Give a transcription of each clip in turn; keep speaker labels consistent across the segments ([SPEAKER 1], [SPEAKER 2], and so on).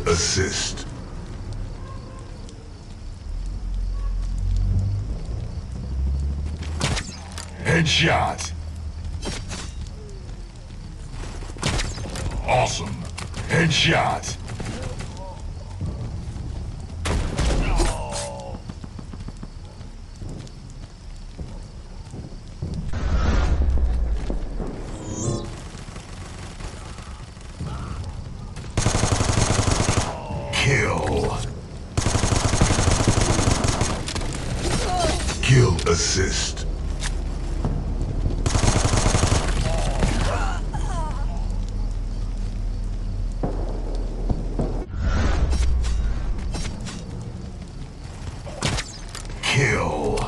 [SPEAKER 1] assist. Headshot. Awesome. Headshot. Kill. Kill assist. Kill.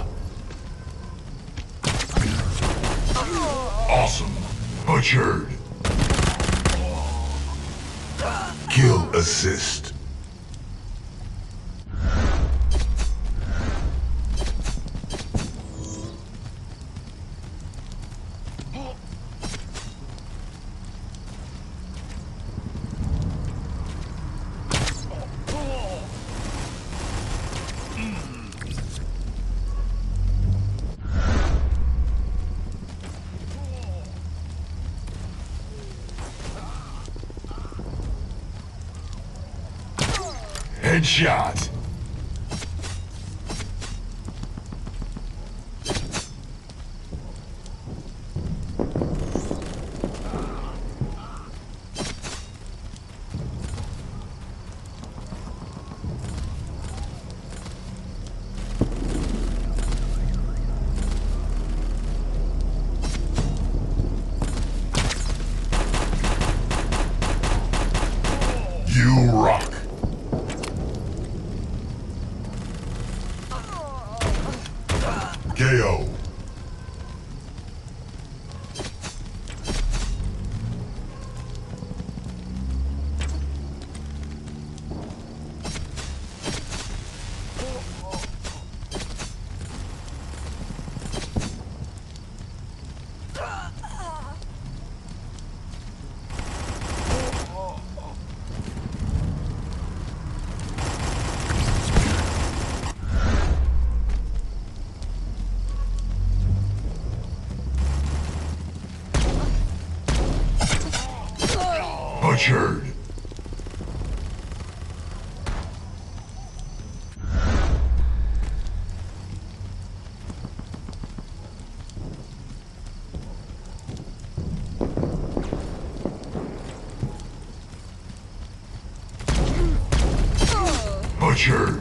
[SPEAKER 1] Awesome. Butchered. Kill assist. Headshot. You rock. KO. Butchered. Butchered.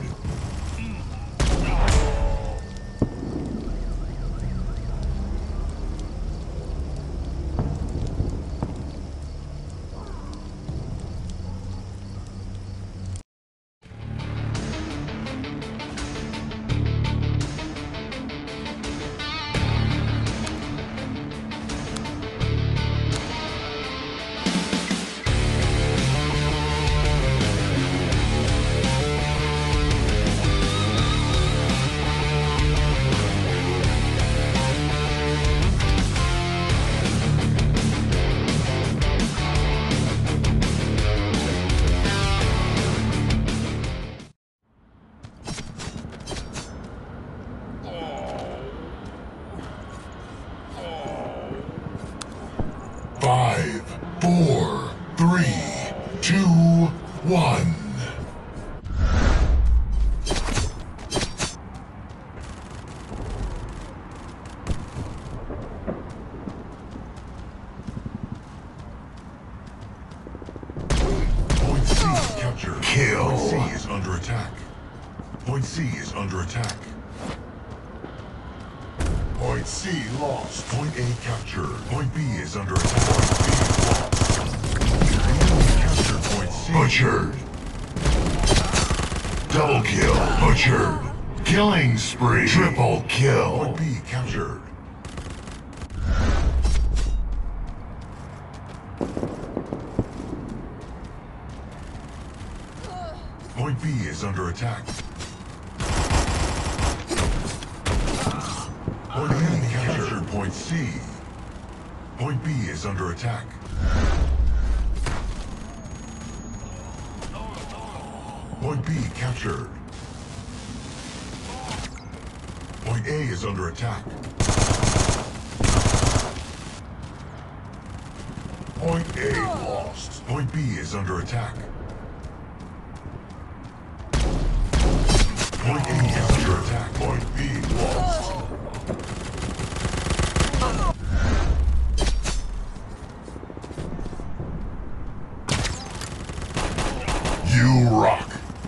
[SPEAKER 1] Five, four, three, two, one. Point C captured. Kill. Point C is under attack. Point C is under attack. Point C lost. Point A captured. Point B is under attack. Point B lost. Captured point C. Butchered. Double kill. Butchered. Killing spree. Triple kill. Point B captured. Point B is under attack. Point B captured point C. Point B is under attack. Point B captured. Point A is under attack. Point A lost. Point B is under attack. Point A is under attack. Point B lost. You rock.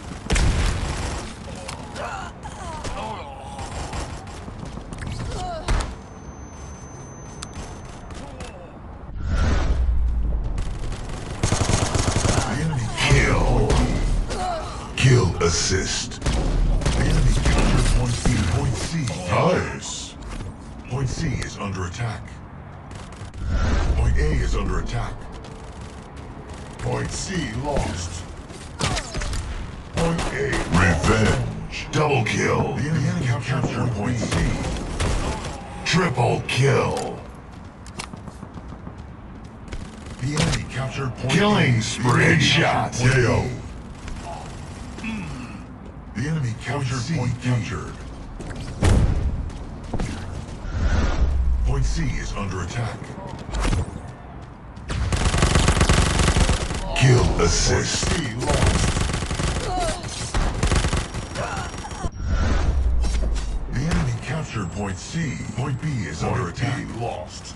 [SPEAKER 1] Kill assist. The enemy captured point B. Point C. Nice. Point C is under attack. Point A is under attack. Point C lost. Point A. Revenge. Double kill. The enemy captured point C. Triple kill. The enemy captured point Killing spree. Headshot. KO. The enemy captured point captured. Point C is under attack. Kill assist. Point C lost. The enemy captured point C. Point B is under attack. B lost.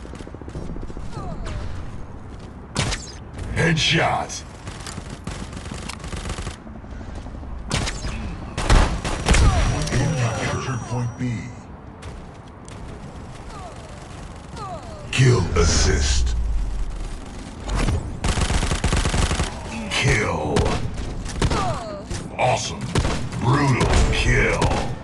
[SPEAKER 1] Headshot. Point B. Kill assist. Kill. Awesome. Brutal kill.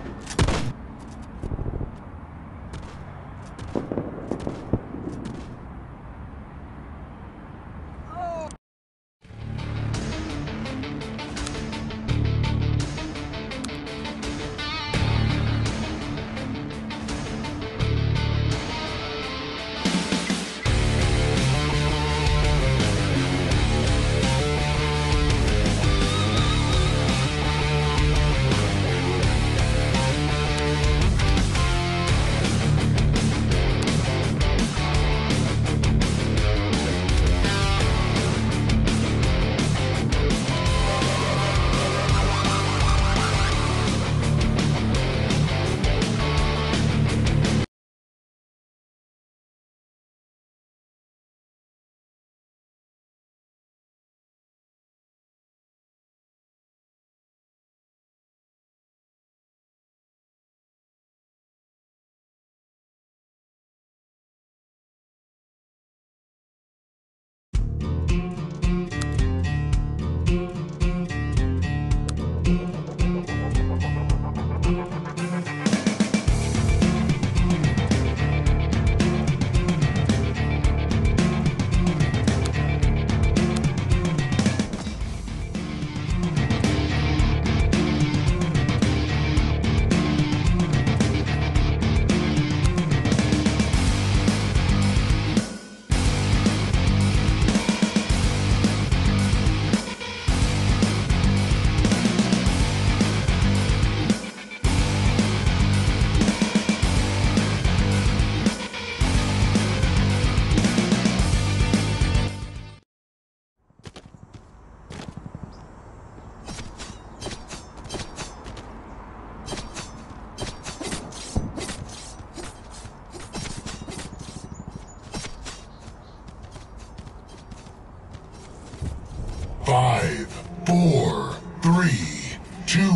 [SPEAKER 1] Five, four, three, two,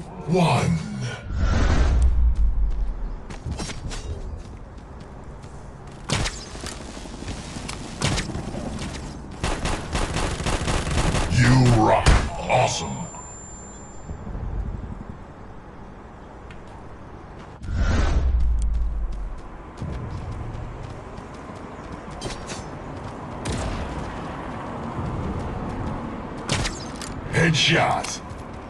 [SPEAKER 1] one. You rock. Awesome. Headshot.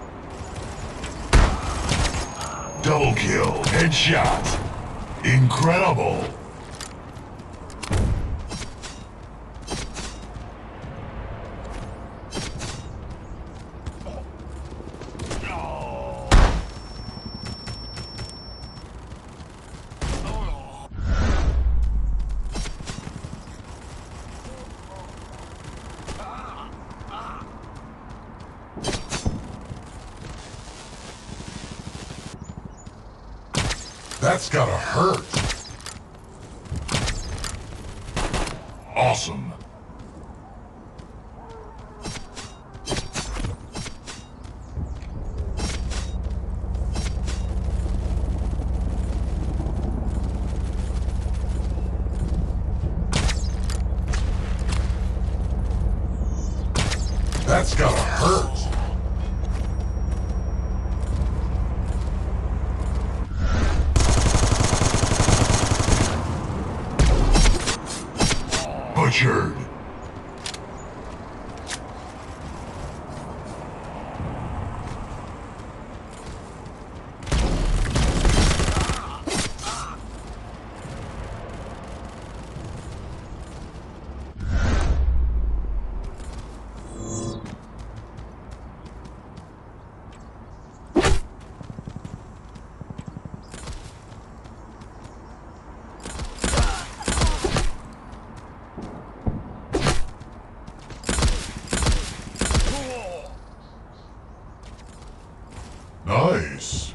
[SPEAKER 1] Double kill. Headshot. Incredible. That's gotta hurt. Awesome. That's gotta hurt. Butchered. Nice.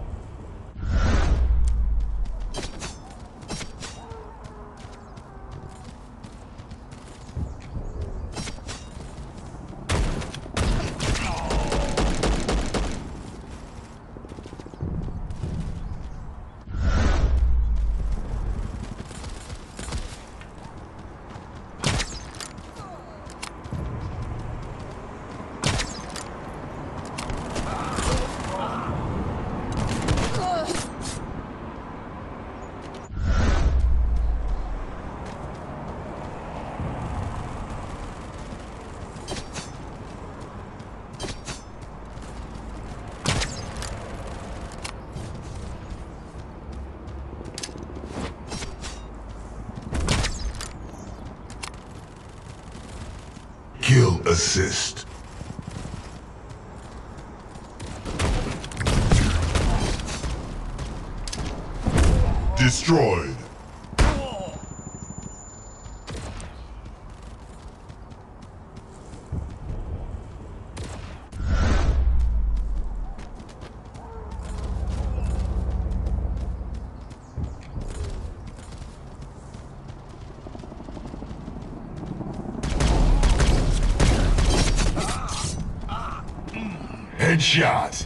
[SPEAKER 1] Kill assist. Destroyed. Headshot.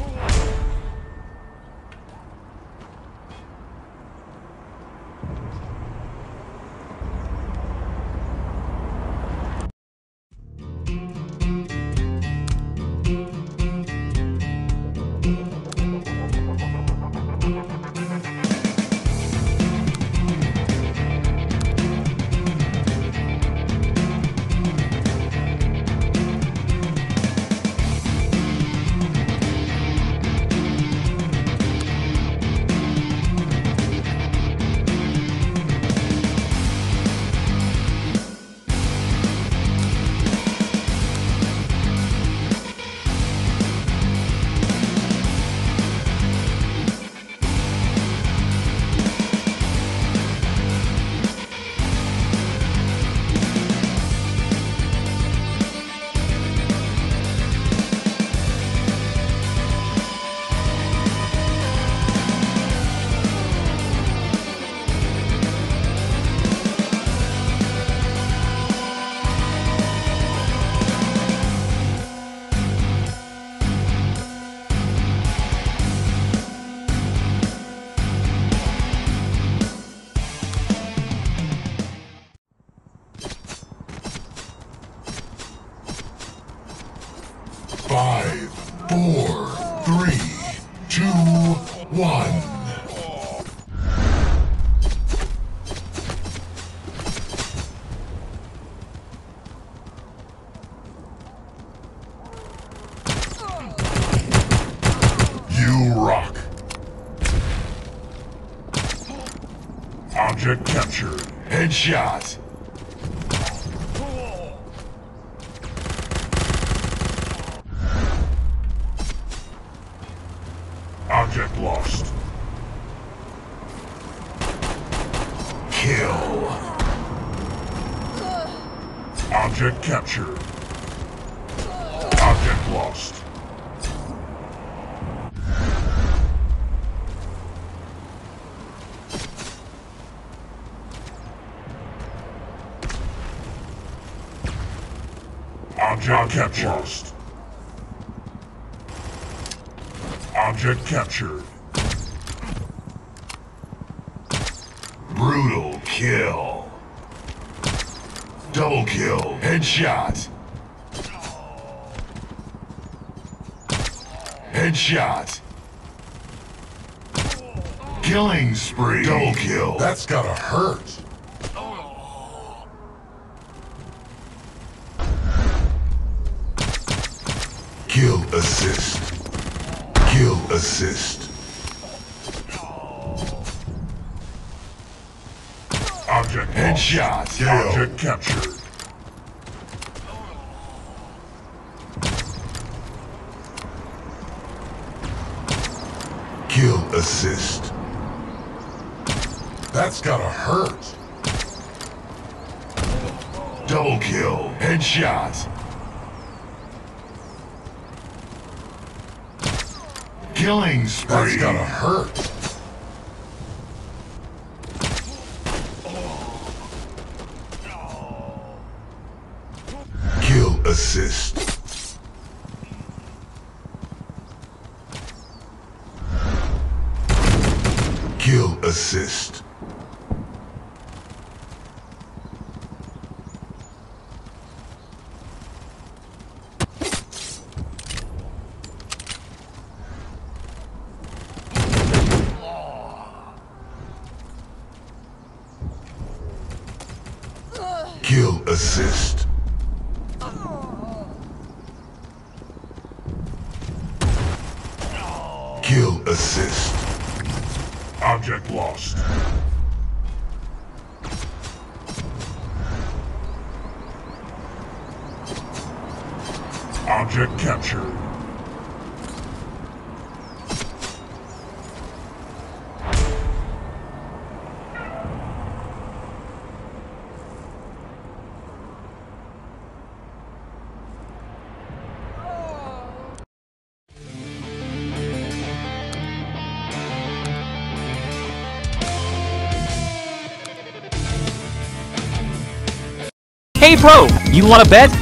[SPEAKER 1] Five, four, three, two, one. You rock. Object captured. Headshot. Object lost. Kill. Object captured. Object lost. Object captured. Object captured. Brutal kill. Double kill. Headshot. Headshot. Killing spree. Double kill. That's gotta hurt. Kill assist. Kill assist. Object headshot. Object captured. Kill assist. That's gotta hurt. Double kill. Headshot. Killing spree. That's gotta hurt. Kill assist. Kill assist. Kill assist. Kill assist. Object lost. Object captured.
[SPEAKER 2] Hey bro, you wanna bet?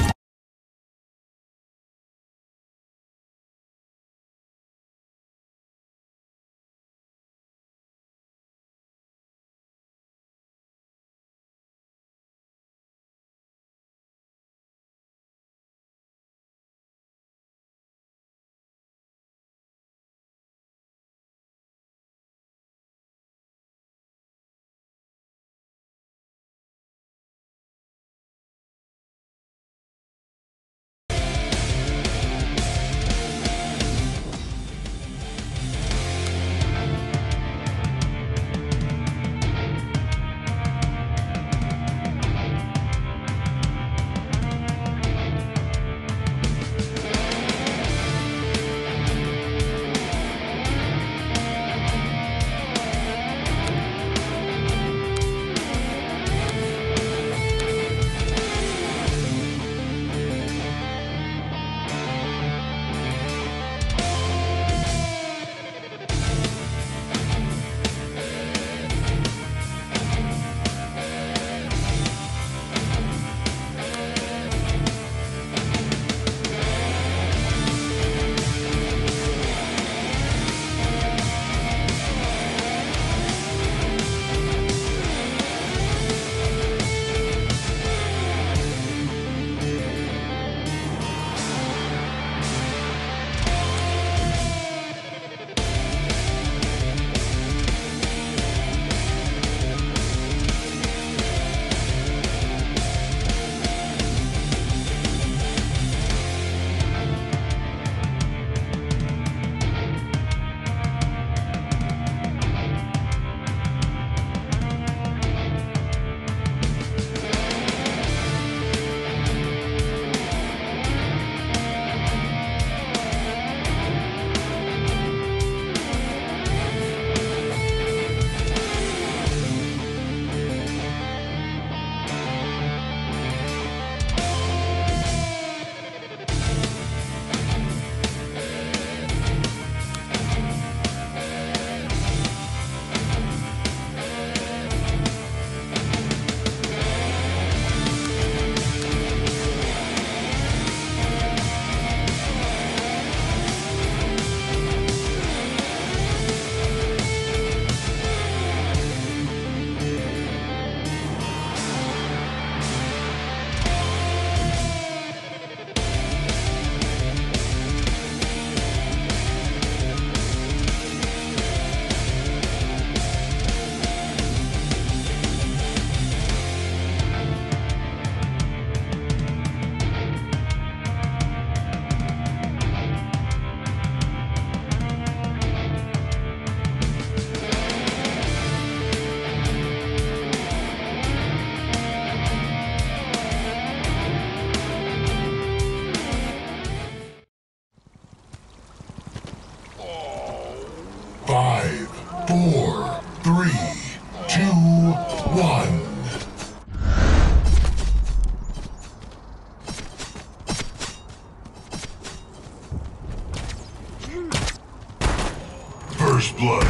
[SPEAKER 1] First blood.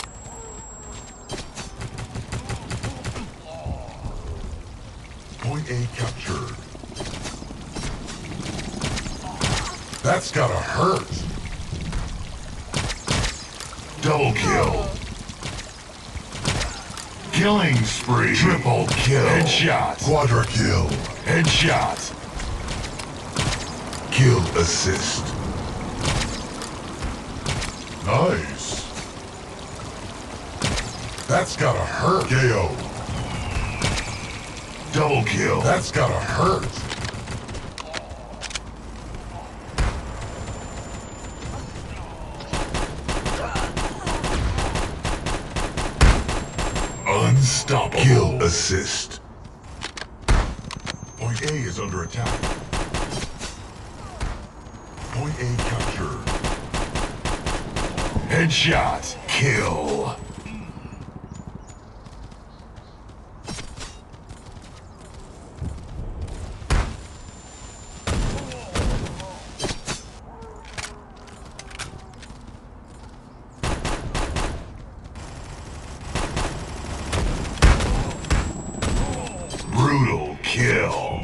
[SPEAKER 1] Point A captured. That's gotta hurt. Double kill. Killing spree. Triple kill. Headshot. Quadra kill. Headshot. Kill assist. Nice. That's gotta hurt. KO. Double kill. That's gotta hurt. Unstoppable. Kill assist. Point A is under attack. Point A captured. Headshot. Kill. Brutal kill.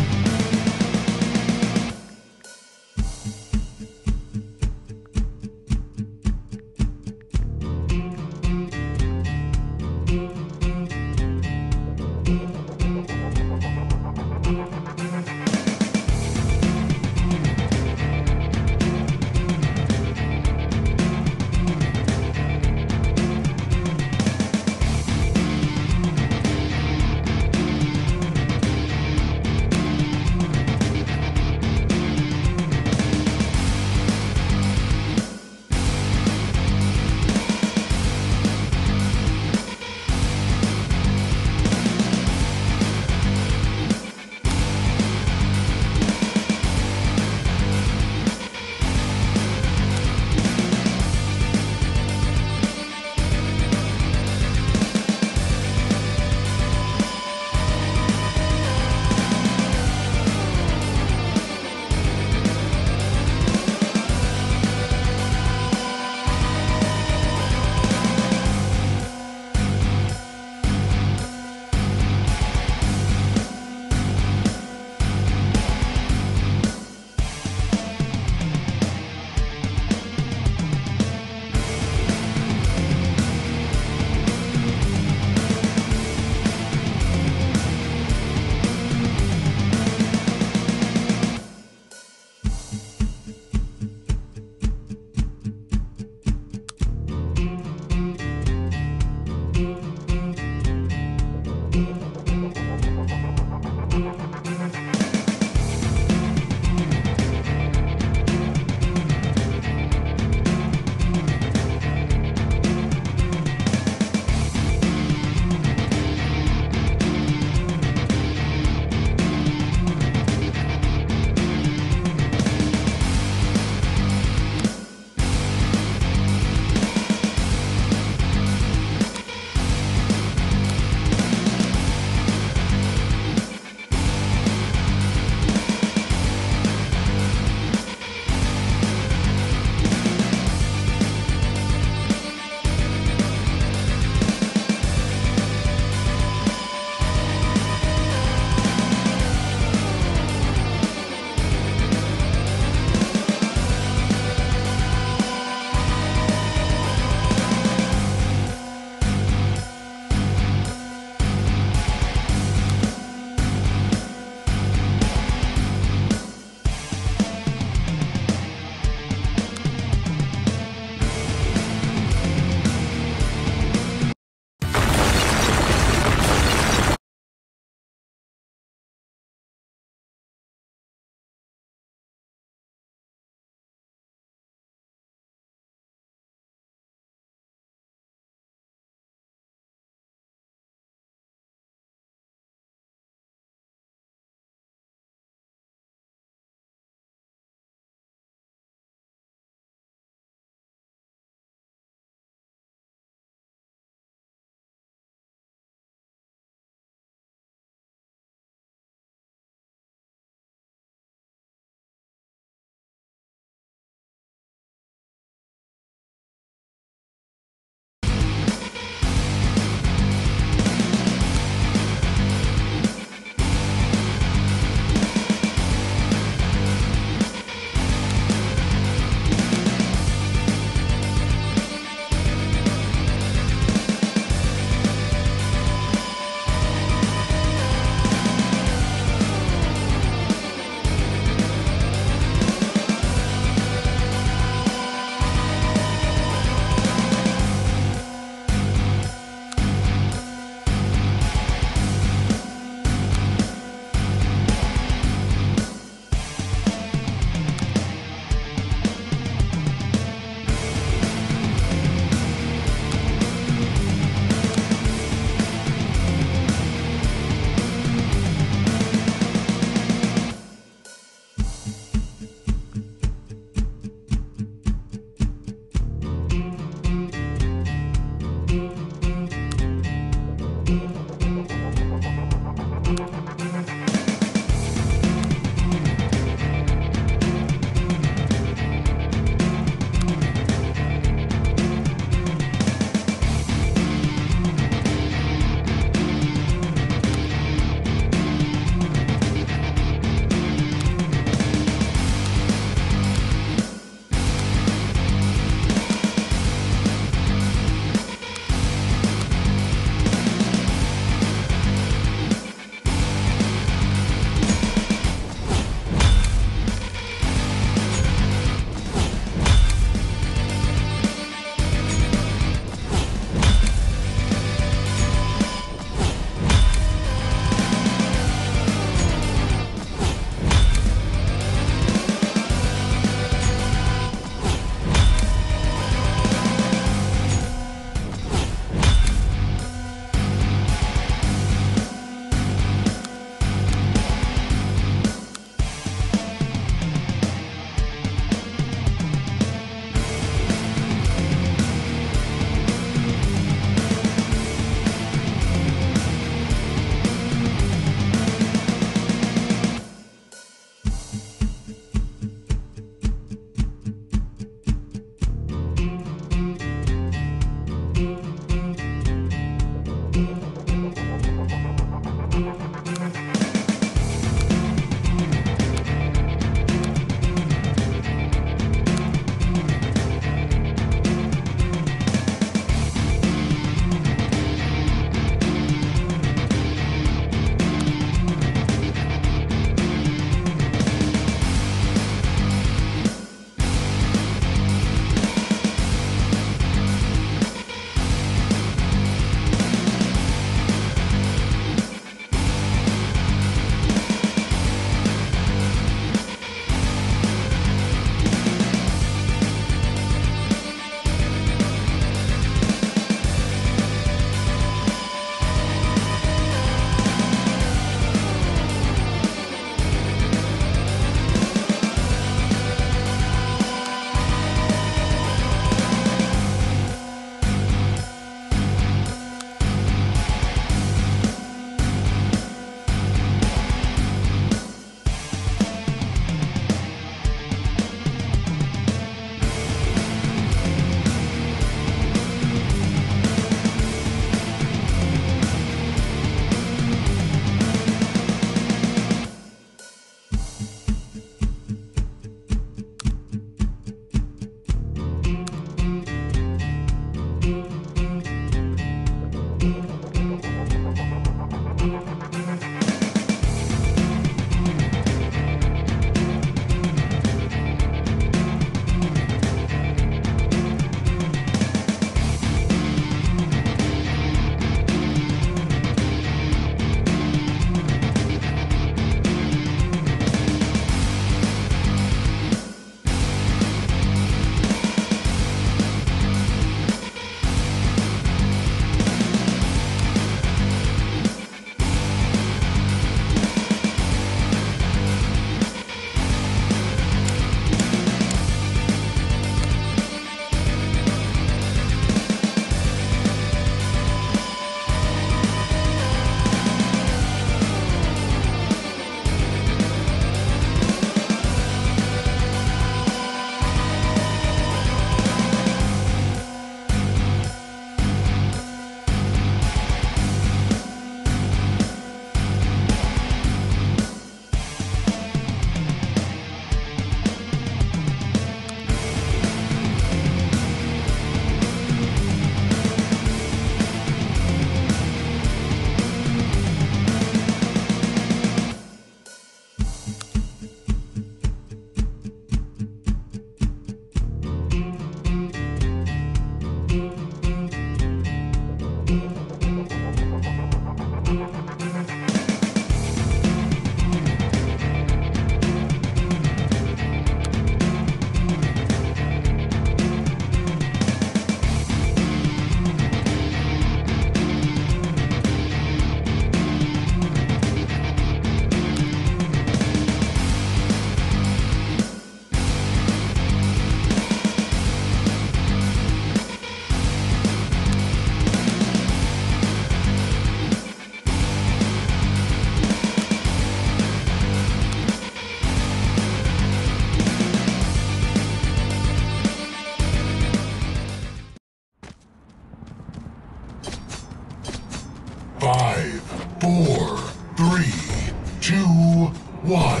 [SPEAKER 1] Run.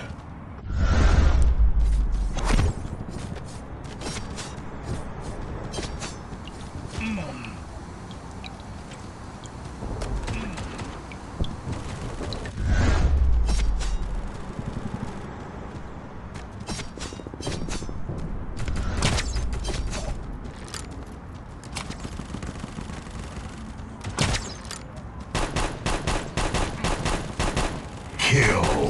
[SPEAKER 1] Kill.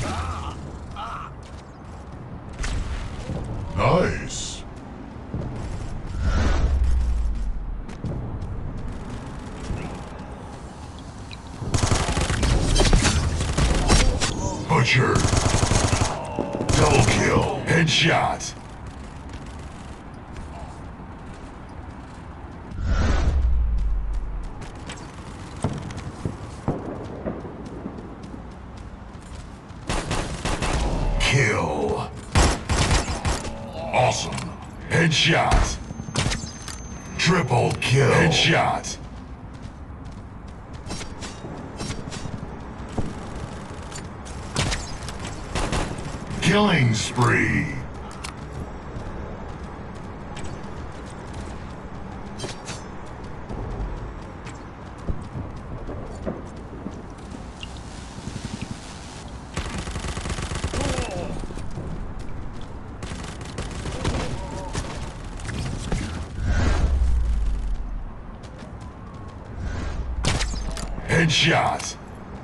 [SPEAKER 1] Nice. Butcher. Double kill. Headshot. Kill. Awesome. Headshot. Triple kill. Headshot. Killing spree. Headshot.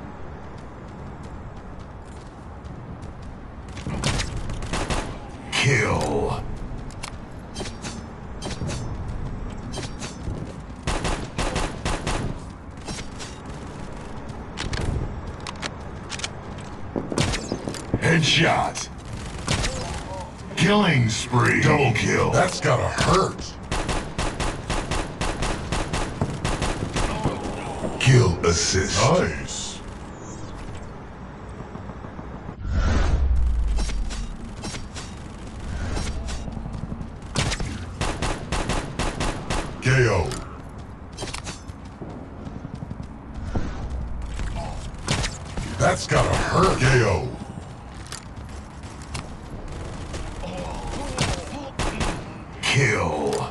[SPEAKER 1] Kill. Headshot. Killing spree. Double kill. That's gotta hurt. Kill assist. Nice. KO. That's gotta hurt. KO. Kill.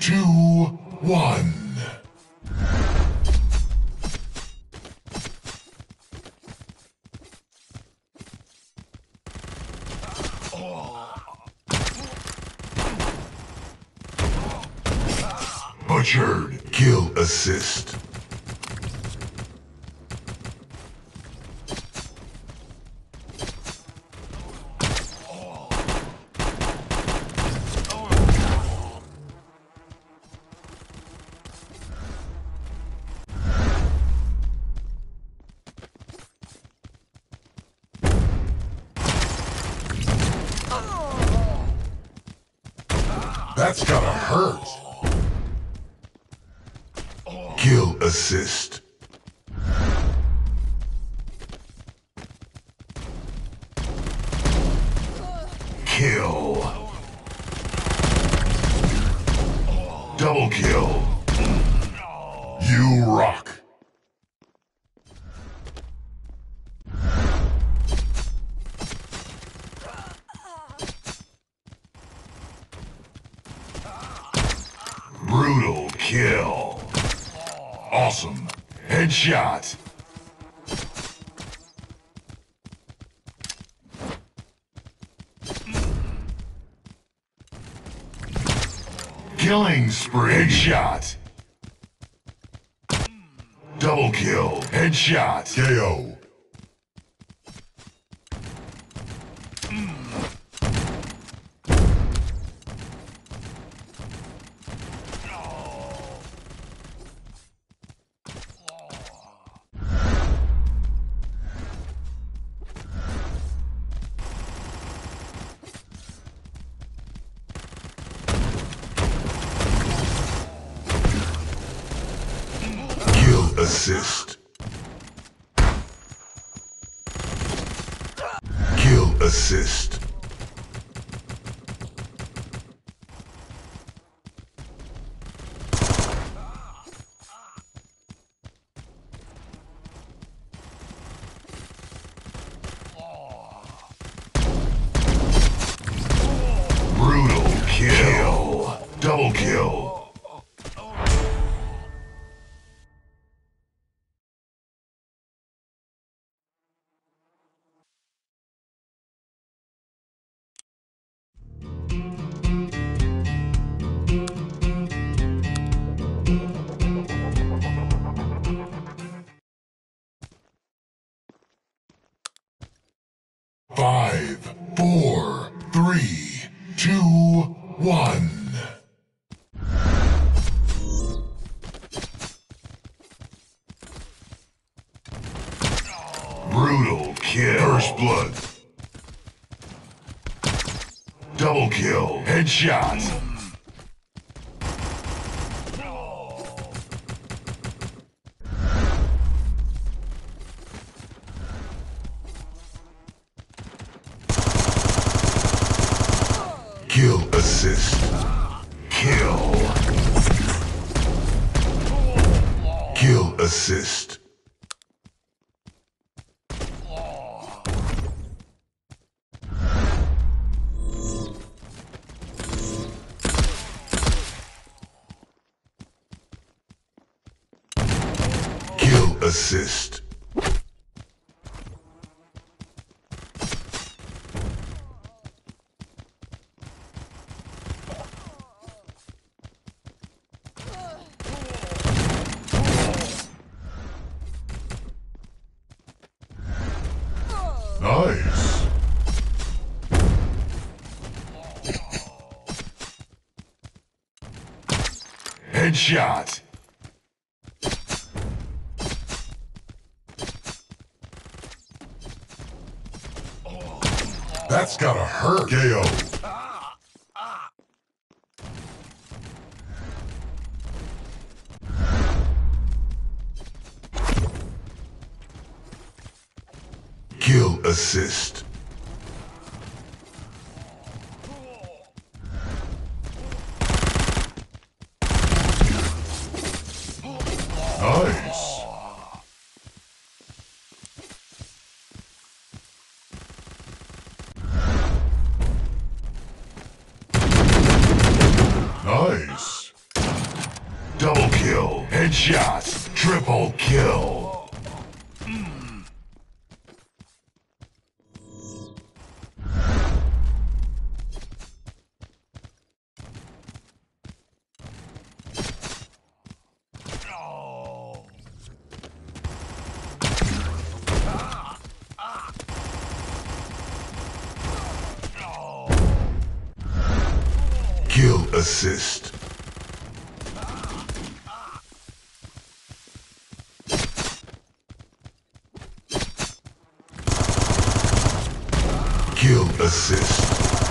[SPEAKER 1] 2, 1. Butchered. Kill assist. That's gotta hurt. Kill assist. Kill. Double kill. You rock. Brutal kill. Awesome. Headshot. Killing spree. Headshot. Double kill. Headshot. KO. Assist. Kill assist. Brutal kill. Double kill. Five, four, three, two, one. Brutal kill. First blood. Double kill. Headshot. Kill assist. Kill. Kill assist. Kill assist. Nice. Headshot. That's gotta hurt. KO. Kill assist. Nice. Nice. Headshot. Triple kill. Kill assist. Kill assist.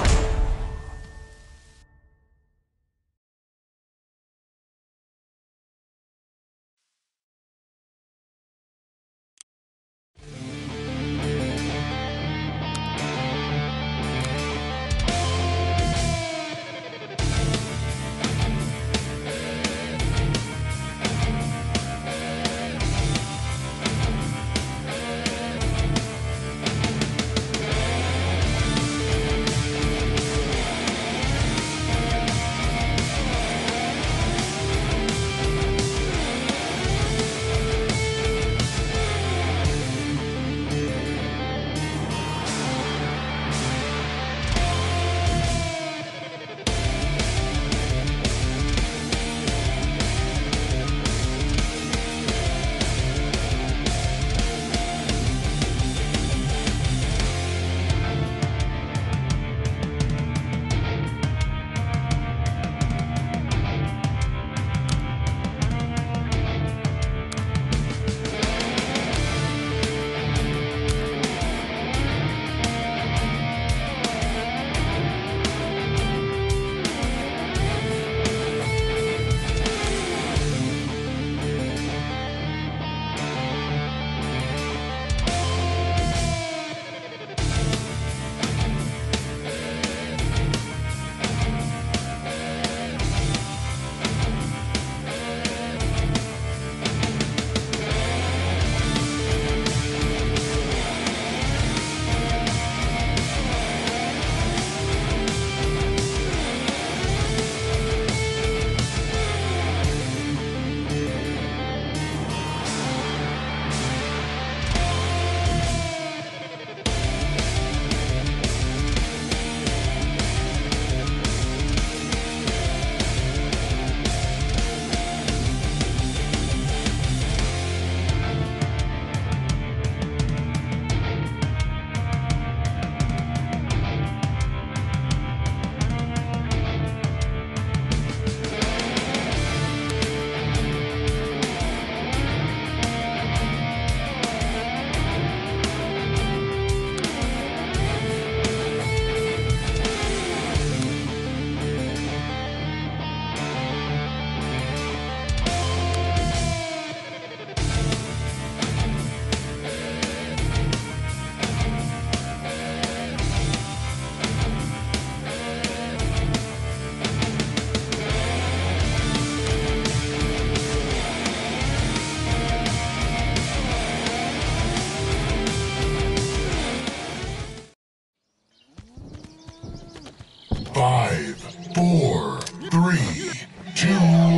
[SPEAKER 1] Five, four, three, two,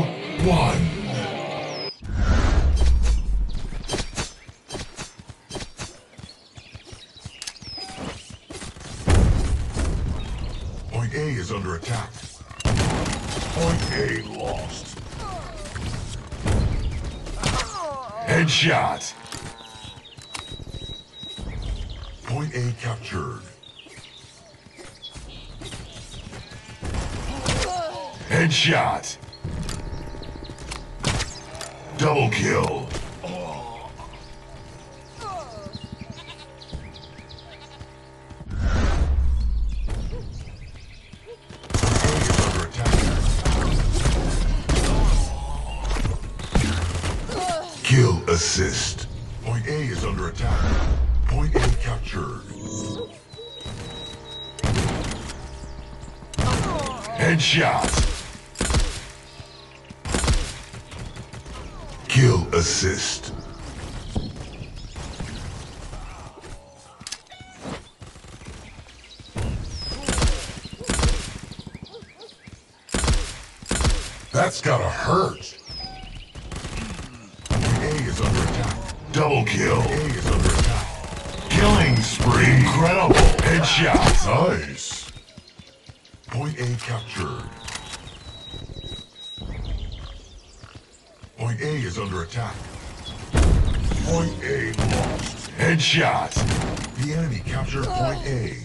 [SPEAKER 1] one. Point A is under attack. Point A lost. Headshot. Point A captured. Headshot. Double kill. Kill assist. Point A is under attack. Point A captured. Headshot. Kill assist. That's gotta hurt. is under attack.
[SPEAKER 3] Double kill.
[SPEAKER 1] Point A is under attack.
[SPEAKER 3] Killing spree. Incredible. Headshots.
[SPEAKER 1] Nice. Point A captured. Point A is under attack. Point A lost.
[SPEAKER 3] Headshots.
[SPEAKER 1] The enemy captured point A.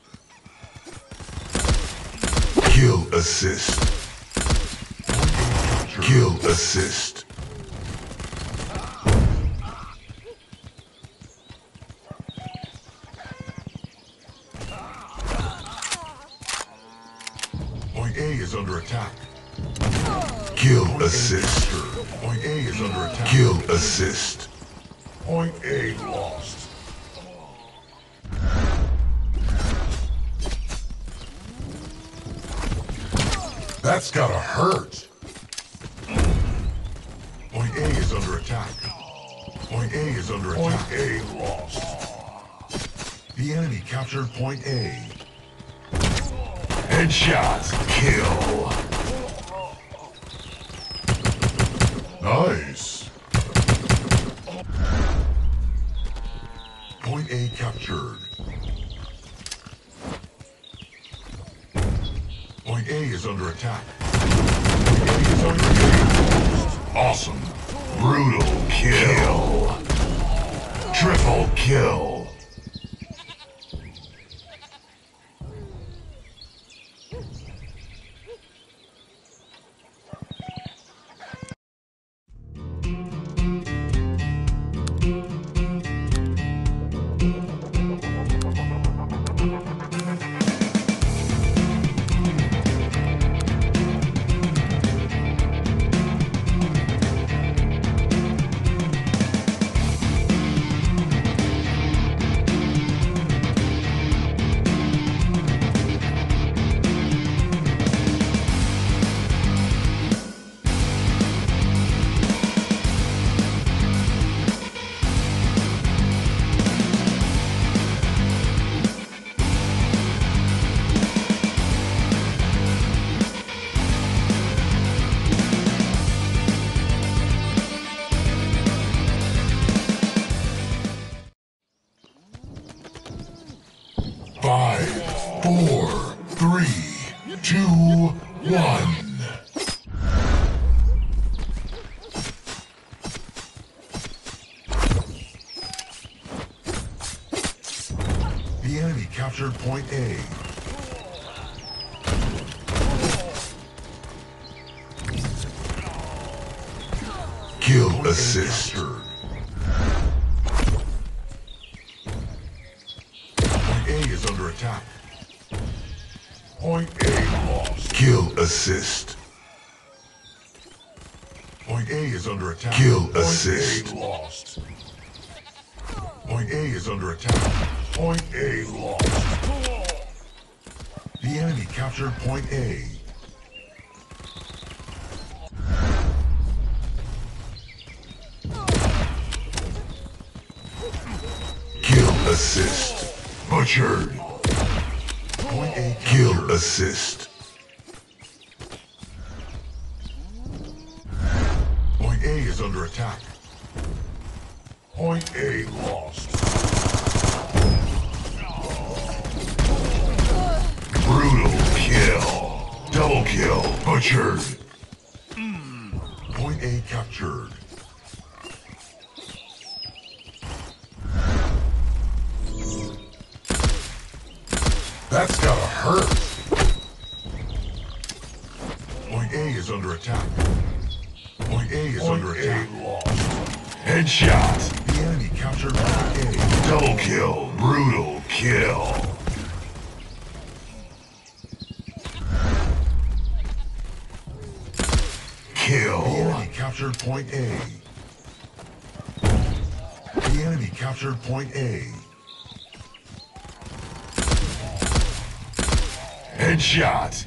[SPEAKER 3] Kill assist.
[SPEAKER 1] Point A captured.
[SPEAKER 3] Kill assist.
[SPEAKER 1] Point A is under attack.
[SPEAKER 3] Kill
[SPEAKER 1] Point A
[SPEAKER 3] assist.
[SPEAKER 1] captured. Point A is under attack.
[SPEAKER 3] Kill assist.
[SPEAKER 1] Point A lost. That's gotta hurt. Point A is under attack. Point A is under attack. Point A lost. The enemy captured point A.
[SPEAKER 3] Headshots. Kill.
[SPEAKER 1] Nice. Point A captured. Point A is under attack. Point A is under attack.
[SPEAKER 3] Awesome. Brutal kill. Triple kill.
[SPEAKER 1] Five, four, three, two, one. The enemy captured point A.
[SPEAKER 3] Kill
[SPEAKER 1] Point A
[SPEAKER 3] assist.
[SPEAKER 1] captured. Point A is under attack. Point A lost.
[SPEAKER 3] Kill assist.
[SPEAKER 1] Point A is under attack.
[SPEAKER 3] Kill
[SPEAKER 1] Point
[SPEAKER 3] assist.
[SPEAKER 1] A lost. Point A is under attack. Point A lost. The enemy captured point A.
[SPEAKER 3] Kill assist. Butchered.
[SPEAKER 1] Point A
[SPEAKER 3] Kill
[SPEAKER 1] captured.
[SPEAKER 3] assist.
[SPEAKER 1] Point A is under attack. Point A lost.
[SPEAKER 3] Brutal kill. Double kill. Butchered.
[SPEAKER 1] Point A captured. That's gotta hurt. Point A is under attack. Point A is under attack. Lost.
[SPEAKER 3] Headshot.
[SPEAKER 1] The enemy captured point A.
[SPEAKER 3] Double kill. Brutal kill.
[SPEAKER 1] The
[SPEAKER 3] Kill.
[SPEAKER 1] enemy captured point A. The enemy captured point A.
[SPEAKER 3] Headshot.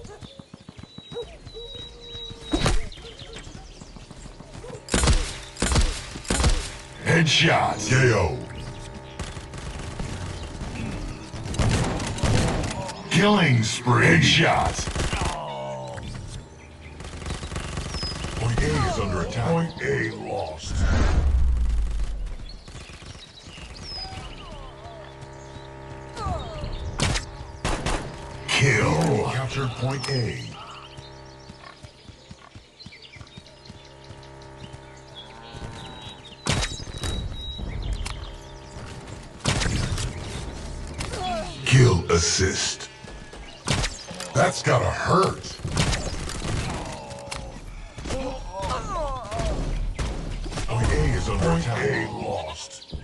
[SPEAKER 3] Headshot.
[SPEAKER 1] KO.
[SPEAKER 3] Killing spree. Headshot.
[SPEAKER 1] Point A is under attack. Point A lost. captured point A. Kill assist. That's gotta hurt. Point A is under attack. A lost.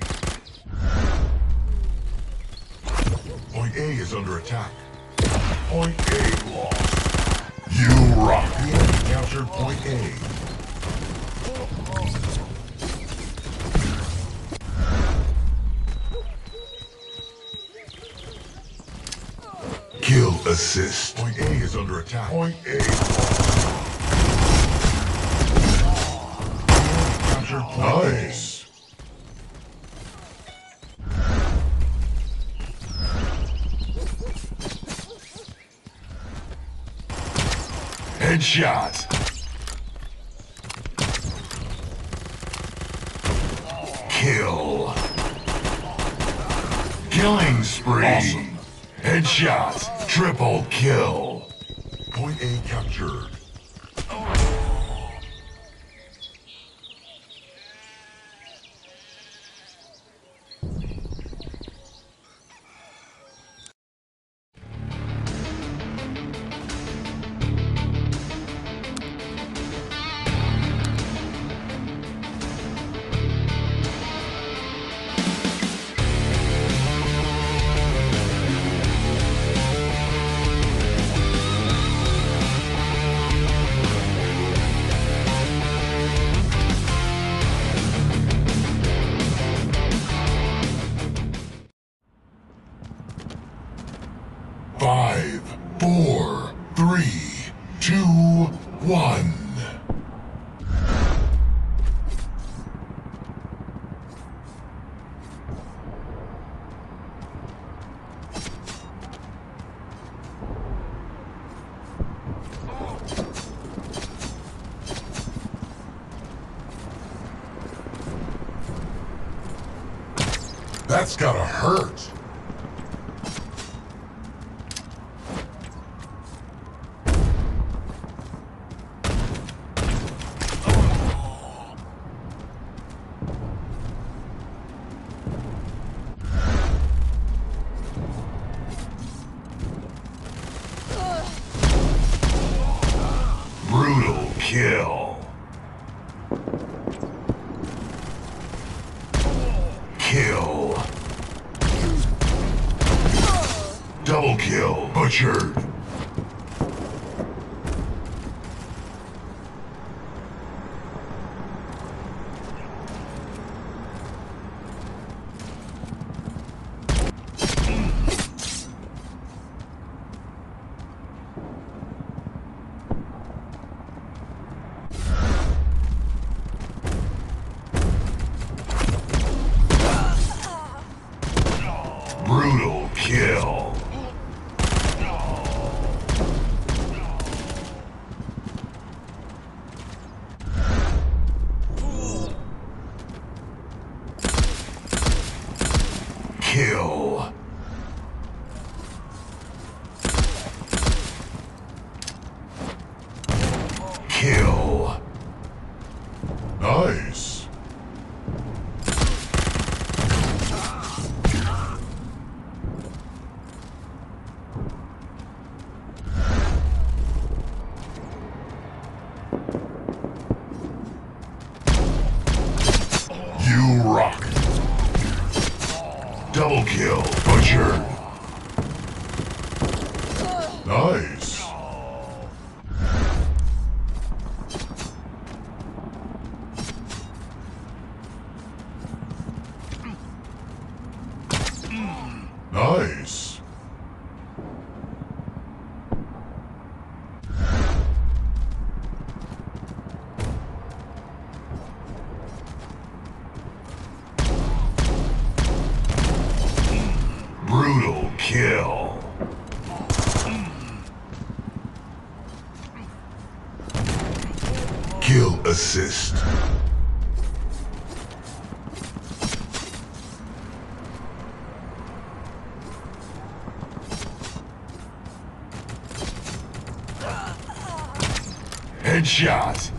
[SPEAKER 1] Point A is under attack. Point A lost. You rock. The enemy captured point A. Kill assist. Point A is under attack. Point A lost. Captured point nice.
[SPEAKER 3] Headshot. Kill. Killing spree. Awesome. Headshot. Triple kill.
[SPEAKER 1] Point A captured. Five, four, three, two, one. That's gotta hurt.
[SPEAKER 3] Brutal kill. Kill. Double kill. Butchered. Brutal kill. Kill. Kill.
[SPEAKER 1] Nice. You rock.
[SPEAKER 3] Double kill. Butchered.
[SPEAKER 1] Nice. Nice.
[SPEAKER 3] Brutal kill.
[SPEAKER 1] Kill assist.
[SPEAKER 3] Headshot.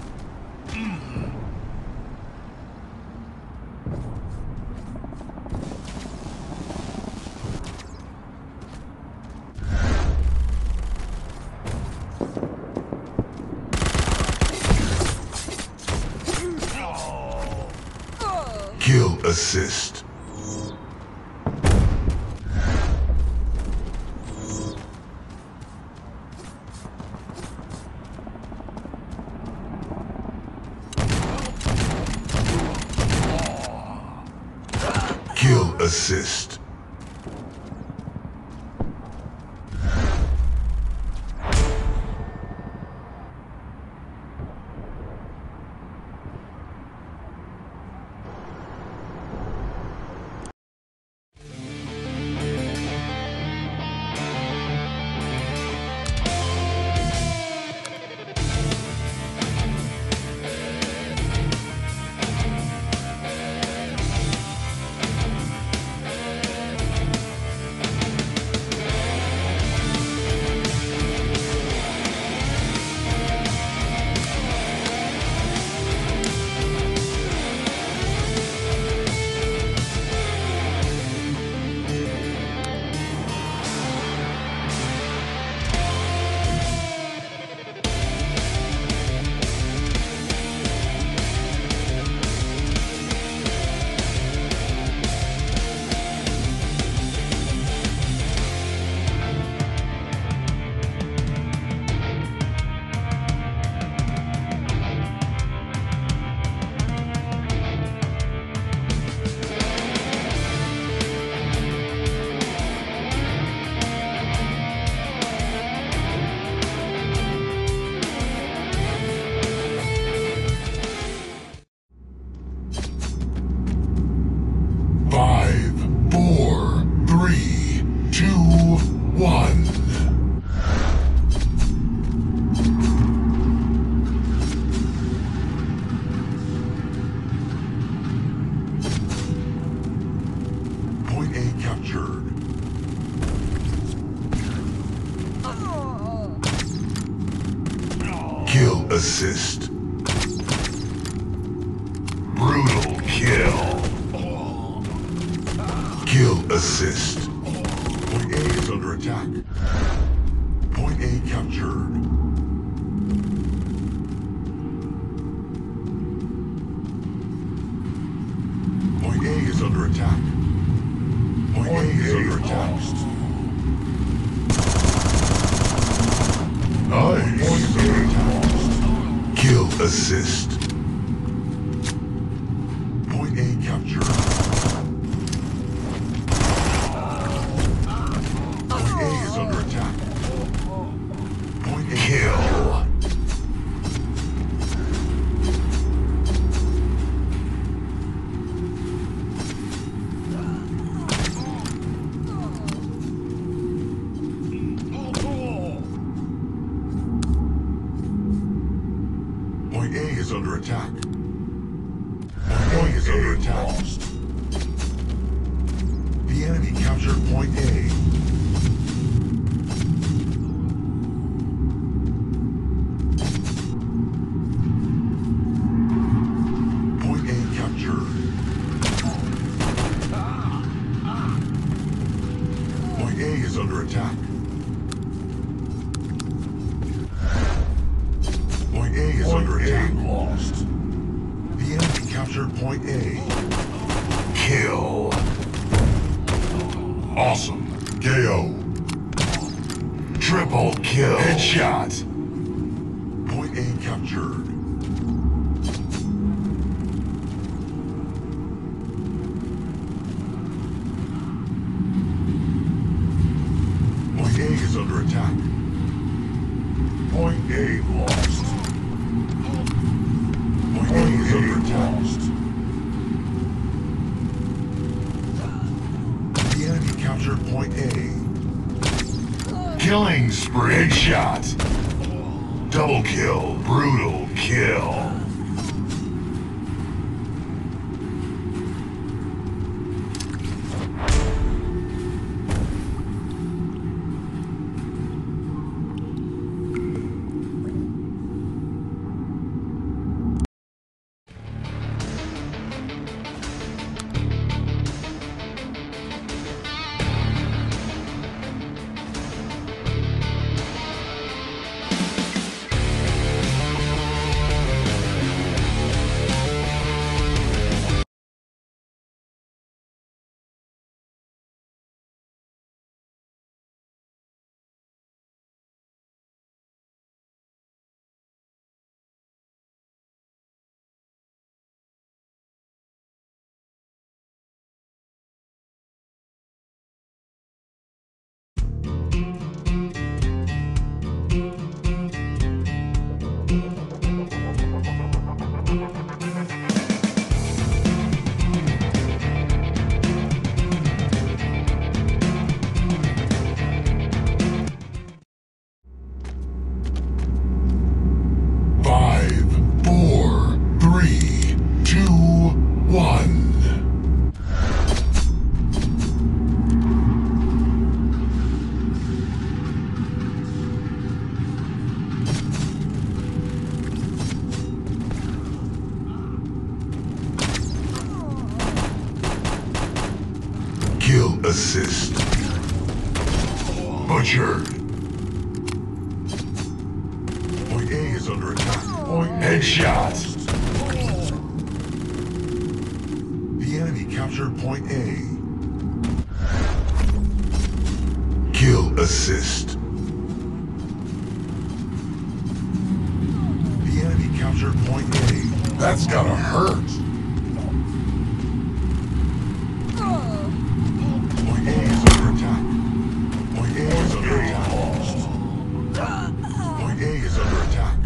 [SPEAKER 3] Kill assist. Kill assist. Kill assist. Brutal kill. Kill assist.
[SPEAKER 1] Point A is under attack. Point A captured. Point A is under attack. Point A is under attack. Point A is under attack.
[SPEAKER 3] Kill assist.
[SPEAKER 1] Point A captured. Point A is under attack. Point A
[SPEAKER 3] Kill.
[SPEAKER 1] Point A is under attack. Point A is under attack. The enemy captured Point A. Point A captured. Point A is under attack. Point A is under attack.
[SPEAKER 3] Lost.
[SPEAKER 1] The enemy captured Point A.
[SPEAKER 3] Kill.
[SPEAKER 1] Awesome. KO.
[SPEAKER 3] Triple kill. Headshot.
[SPEAKER 1] Point A captured. Point A is under attack. Point A lost. Point A is under attack. The enemy captured Point A.
[SPEAKER 3] Killing spree. Headshot. Double kill. Brutal kill. assist. Butchered.
[SPEAKER 1] Point A is under attack. Point A.
[SPEAKER 3] Headshot.
[SPEAKER 1] The enemy captured point A.
[SPEAKER 3] Kill assist.
[SPEAKER 1] The enemy captured point A.
[SPEAKER 3] That's gotta hurt.
[SPEAKER 1] Point A is under attack. Point A is under attack. Point A is under attack.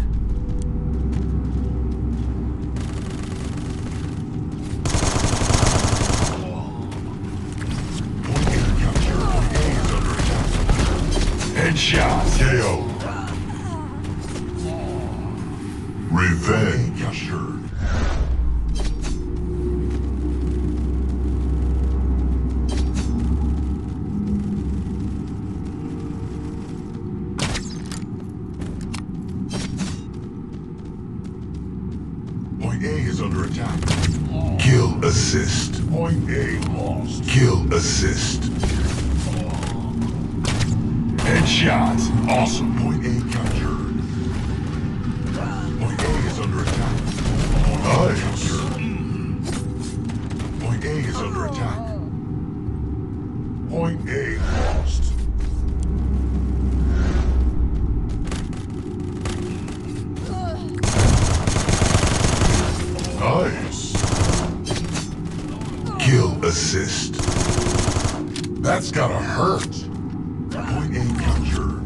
[SPEAKER 1] Point A captured. Point A is under attack.
[SPEAKER 3] Headshot. KO. Revenge.
[SPEAKER 1] Captured. Point A is under attack.
[SPEAKER 3] Kill assist.
[SPEAKER 1] Point A lost.
[SPEAKER 3] Kill assist. Headshot.
[SPEAKER 1] Awesome. Point A captured. Point A is under attack. Point A
[SPEAKER 3] Nice.
[SPEAKER 1] captured. Point A is under attack. Point A lost.
[SPEAKER 3] Nice. Kill assist. That's gotta hurt.
[SPEAKER 1] Point A captured.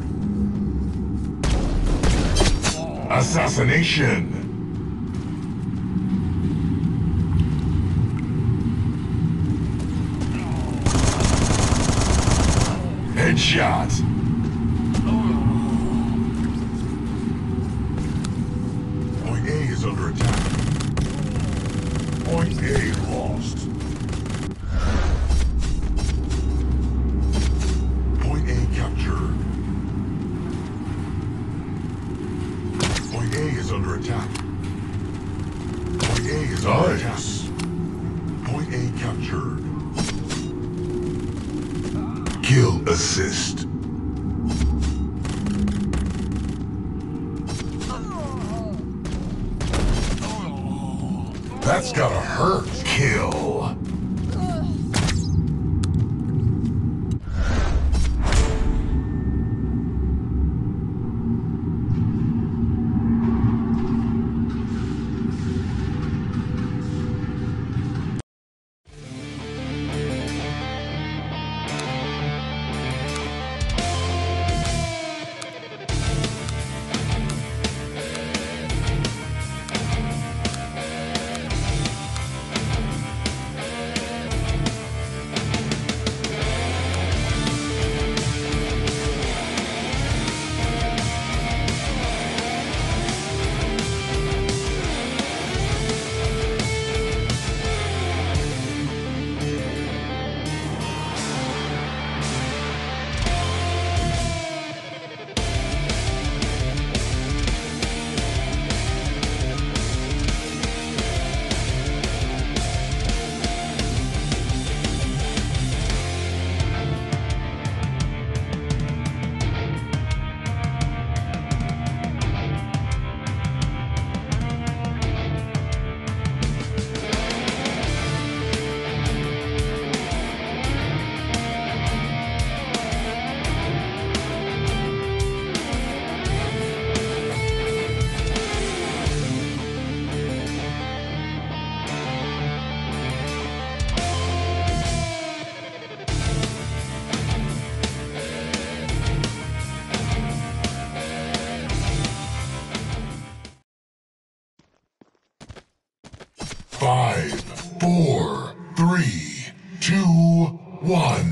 [SPEAKER 3] Assassination. Headshot.
[SPEAKER 1] Point A is under attack. Point A lost. Point A captured. Point A is under attack. Point A is under attack.
[SPEAKER 3] Nice.
[SPEAKER 1] Point A captured.
[SPEAKER 3] Kill assist. That's gotta hurt. Kill. Five, four, three, two, one.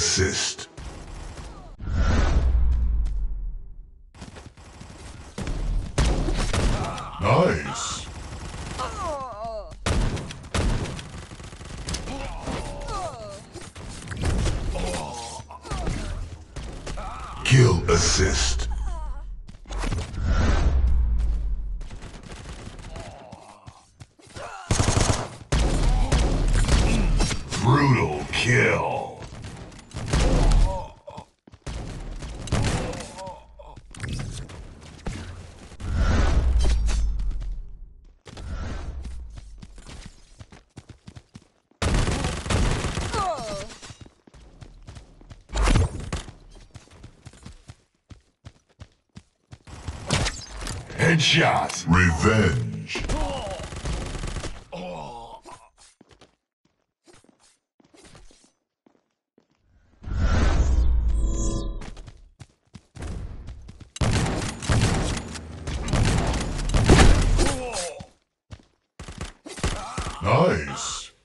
[SPEAKER 3] assist.
[SPEAKER 1] Nice.
[SPEAKER 3] Kill assist. Brutal kill. Headshot.
[SPEAKER 1] Revenge. Nice.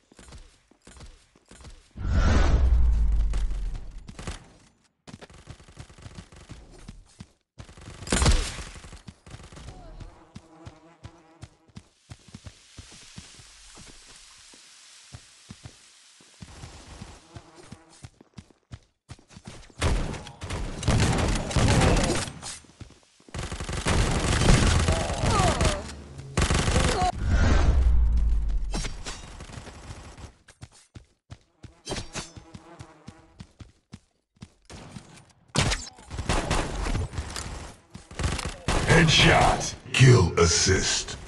[SPEAKER 3] Headshot. Kill assist.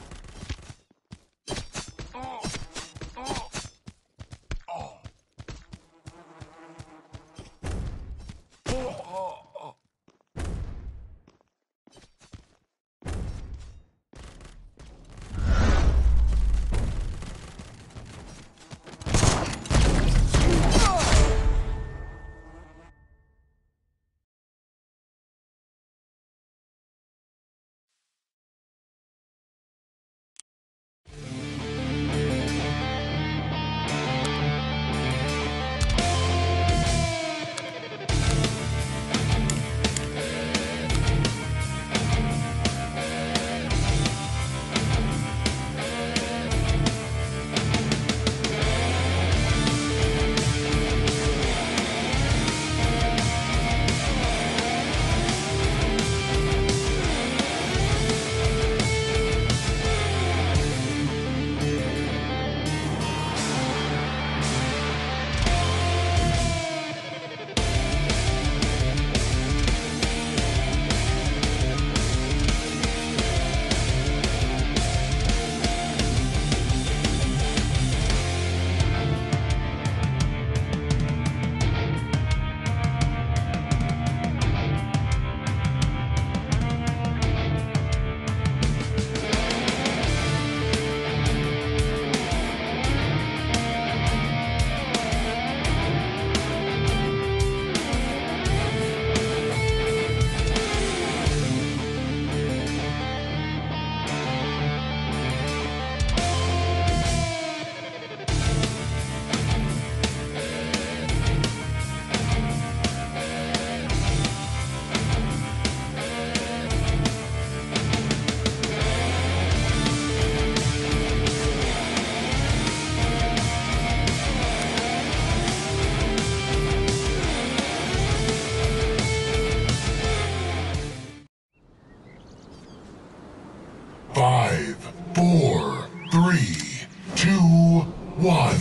[SPEAKER 3] Five, four, three, two, one.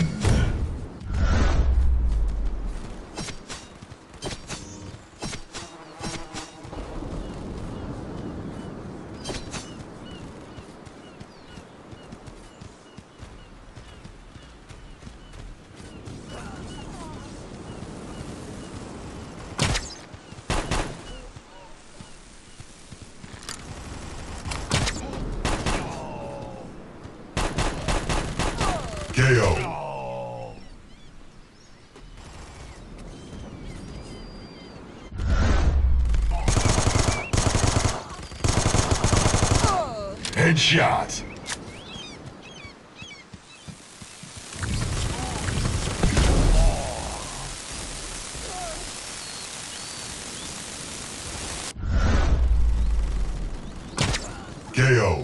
[SPEAKER 1] KO.
[SPEAKER 3] Headshot. KO.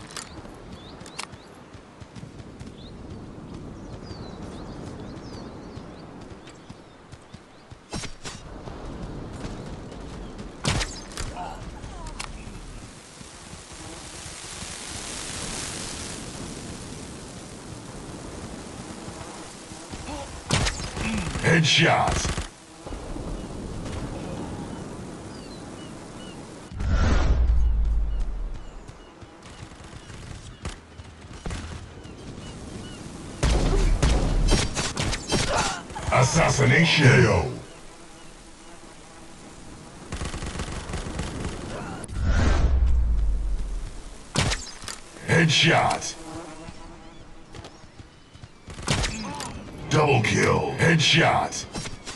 [SPEAKER 3] Headshot. Assassination. KO. Headshot. Double kill. Headshot.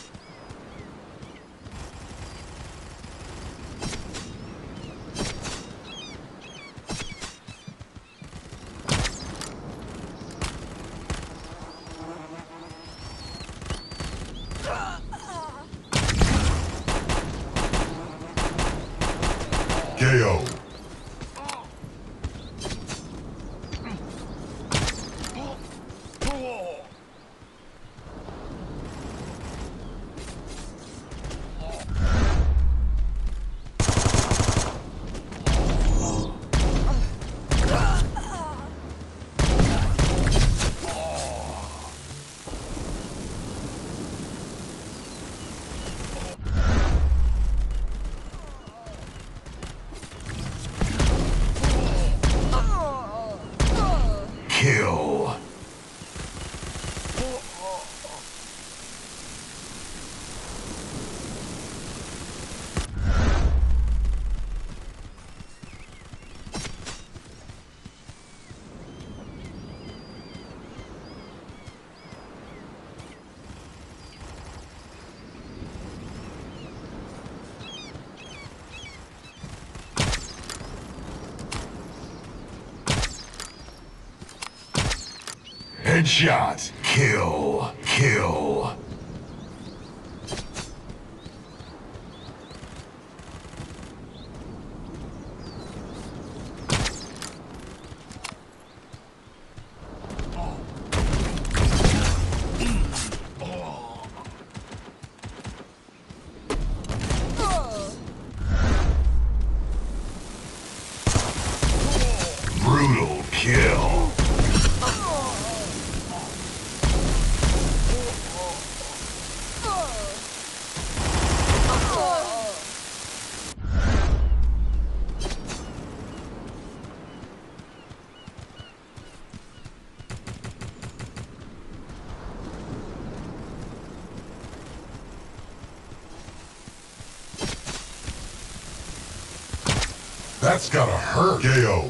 [SPEAKER 3] KO. Kill. Headshot. Kill. Kill. Brutal kill. That's gotta hurt. KO.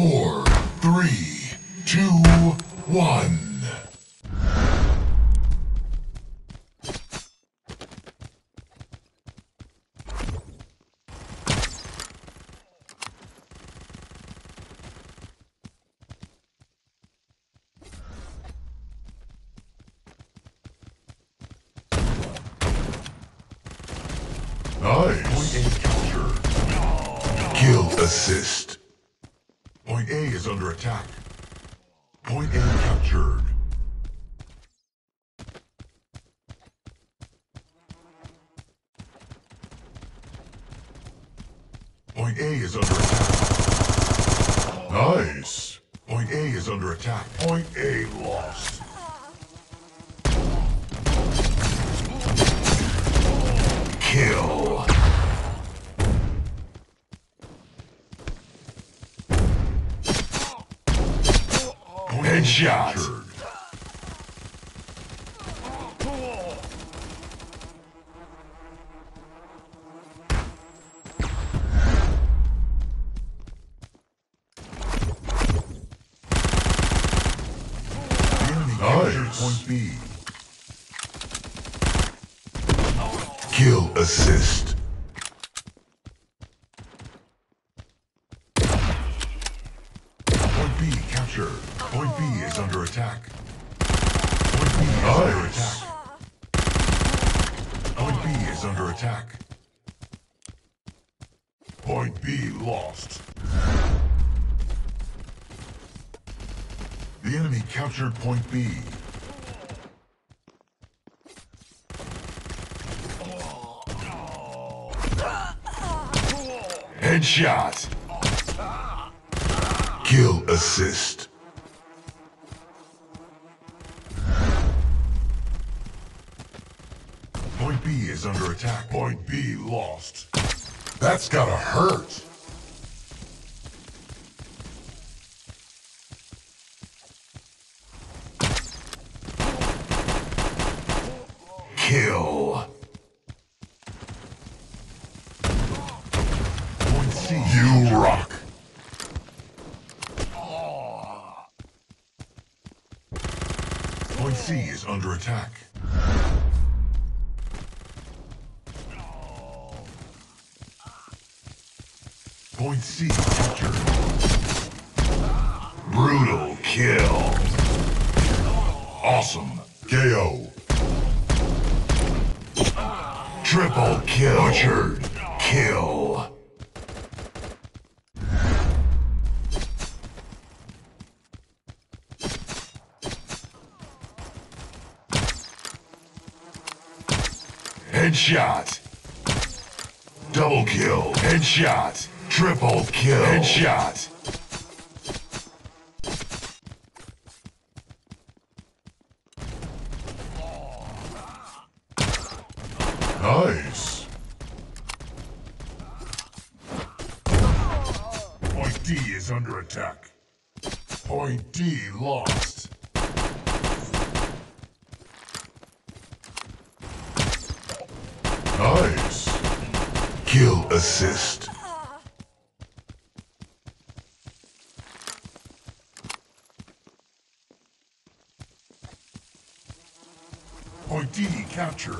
[SPEAKER 1] 4, 3, 2, 1. Nice. Point A captured. Kill assist. Point A is under attack. Point A captured. Point A is under attack. Nice. Point A is under attack. Point A lost.
[SPEAKER 3] Kill. Headshot.
[SPEAKER 1] Nice. Point B.
[SPEAKER 3] Kill assist.
[SPEAKER 1] Point B captured. Point B is under attack. Point B is under attack. Point B is under attack. Point B lost. The enemy captured Point B.
[SPEAKER 3] Headshot. Kill assist.
[SPEAKER 1] Point B is under attack. Point B lost. That's gotta hurt.
[SPEAKER 3] Kill.
[SPEAKER 1] Point C.
[SPEAKER 3] You rock.
[SPEAKER 1] Point C is under attack. Point C captured.
[SPEAKER 3] Brutal kill.
[SPEAKER 1] Awesome. KO.
[SPEAKER 3] Triple kill. Butchered. Kill. Headshot. Double kill. Headshot. Triple kill. Headshot.
[SPEAKER 1] Nice. Point D is under attack. Point D lost. Nice.
[SPEAKER 3] Kill assist.
[SPEAKER 1] Point D captured.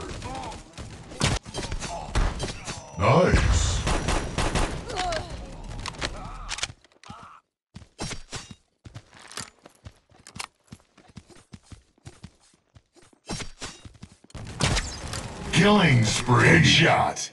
[SPEAKER 1] Nice.
[SPEAKER 3] Killing spree. Headshot.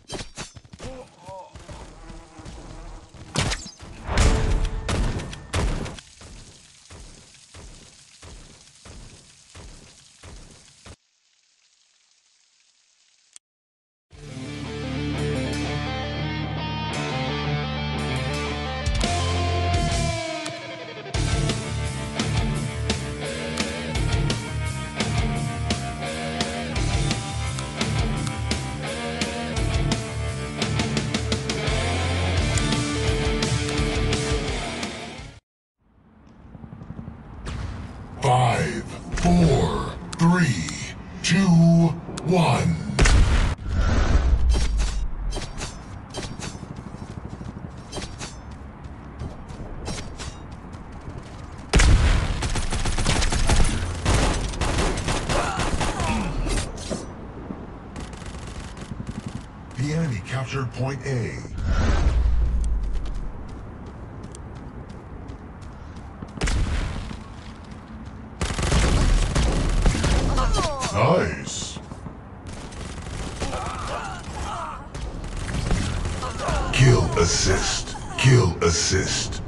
[SPEAKER 1] Five, four, three, two, one. captured point A. Nice.
[SPEAKER 3] Kill assist. Kill assist.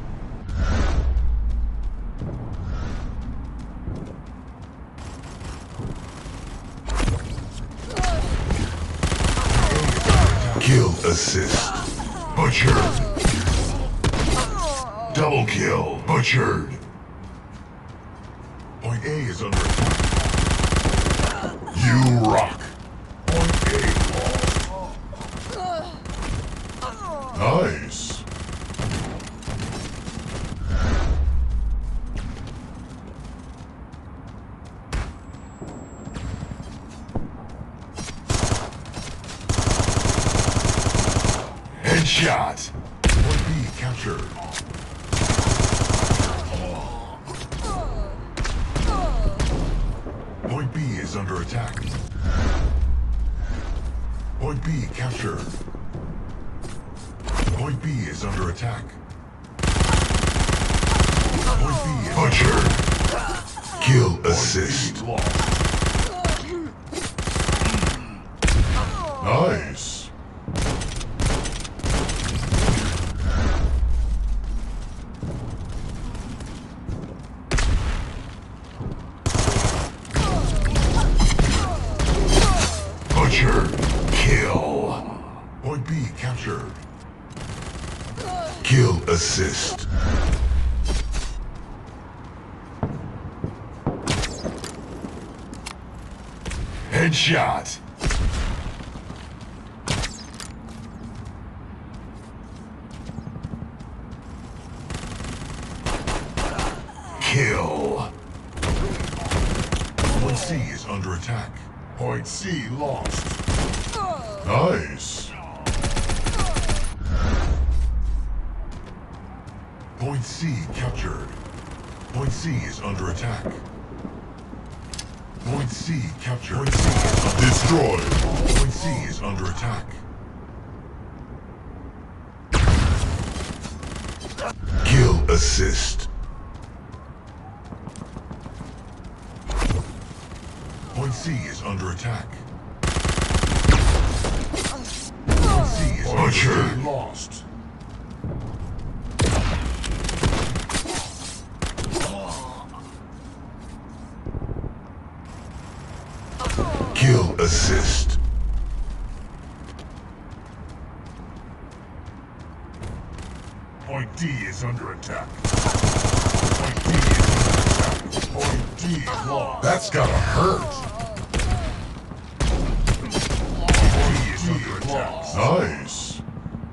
[SPEAKER 3] Kill assist. Butchered. Double kill. Butchered.
[SPEAKER 1] Point A is under attack.
[SPEAKER 3] You rock.
[SPEAKER 1] Point A lost. Nice.
[SPEAKER 3] Headshot.
[SPEAKER 1] Point B captured. Point B is under attack. Point B captured. Point B is under attack. Point B is
[SPEAKER 3] Butchered. Kill
[SPEAKER 1] Point
[SPEAKER 3] assist.
[SPEAKER 1] B lost. Nice.
[SPEAKER 3] Butchered. Kill.
[SPEAKER 1] Point B captured.
[SPEAKER 3] Kill assist. Headshot. Kill.
[SPEAKER 1] Point C is under attack. Point C lost. Nice. Point C captured. Point C is under attack. Point C captured. Point C is under destroyed. Point C is under attack.
[SPEAKER 3] Kill assist.
[SPEAKER 1] Point C is under attack. Point C is under
[SPEAKER 3] Butcher.
[SPEAKER 1] attack. Lost.
[SPEAKER 3] Kill assist.
[SPEAKER 1] Point D is under attack. Point D is under attack. Point D lost.
[SPEAKER 3] That's gotta hurt.
[SPEAKER 1] Point D is under attack. Nice.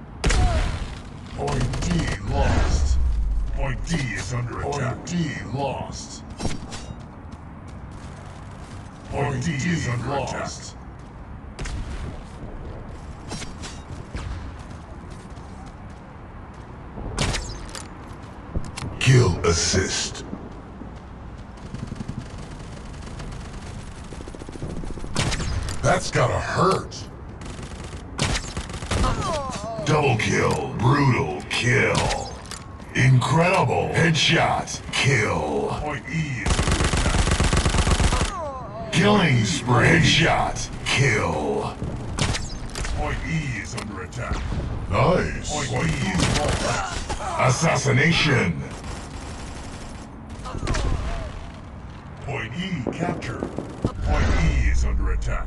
[SPEAKER 1] Point D lost. Point D is under attack. Point D lost. Point D is under attack.
[SPEAKER 3] Kill assist. That's gotta hurt. Double kill. Brutal kill. Incredible. Headshot. Kill.
[SPEAKER 1] Point E is under attack.
[SPEAKER 3] Killing spree. Headshot. Kill.
[SPEAKER 1] Point E is under attack. Nice. Point E is lost.
[SPEAKER 3] Assassination.
[SPEAKER 1] Point E captured. Point E is under attack.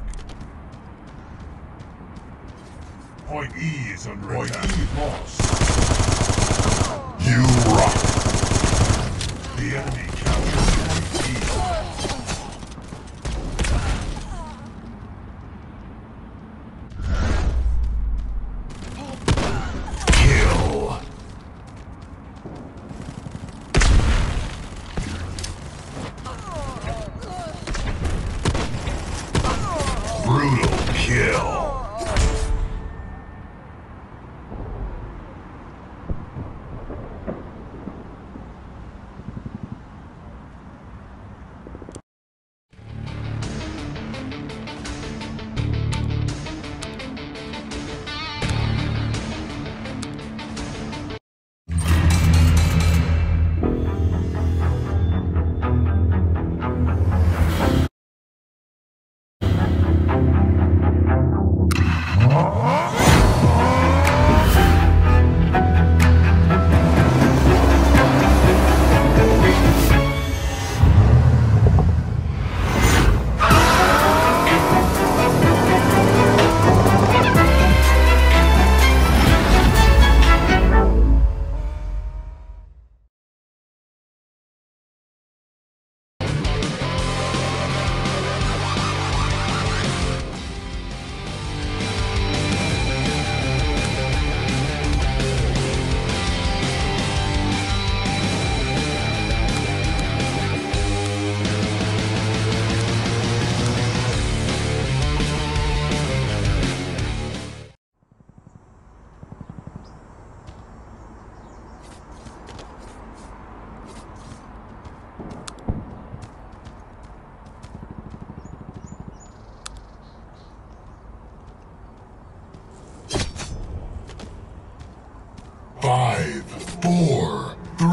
[SPEAKER 1] Point E is under attack. Point E lost.
[SPEAKER 3] You rock.
[SPEAKER 1] The enemy captured Point E.
[SPEAKER 3] Kill. Brutal kill.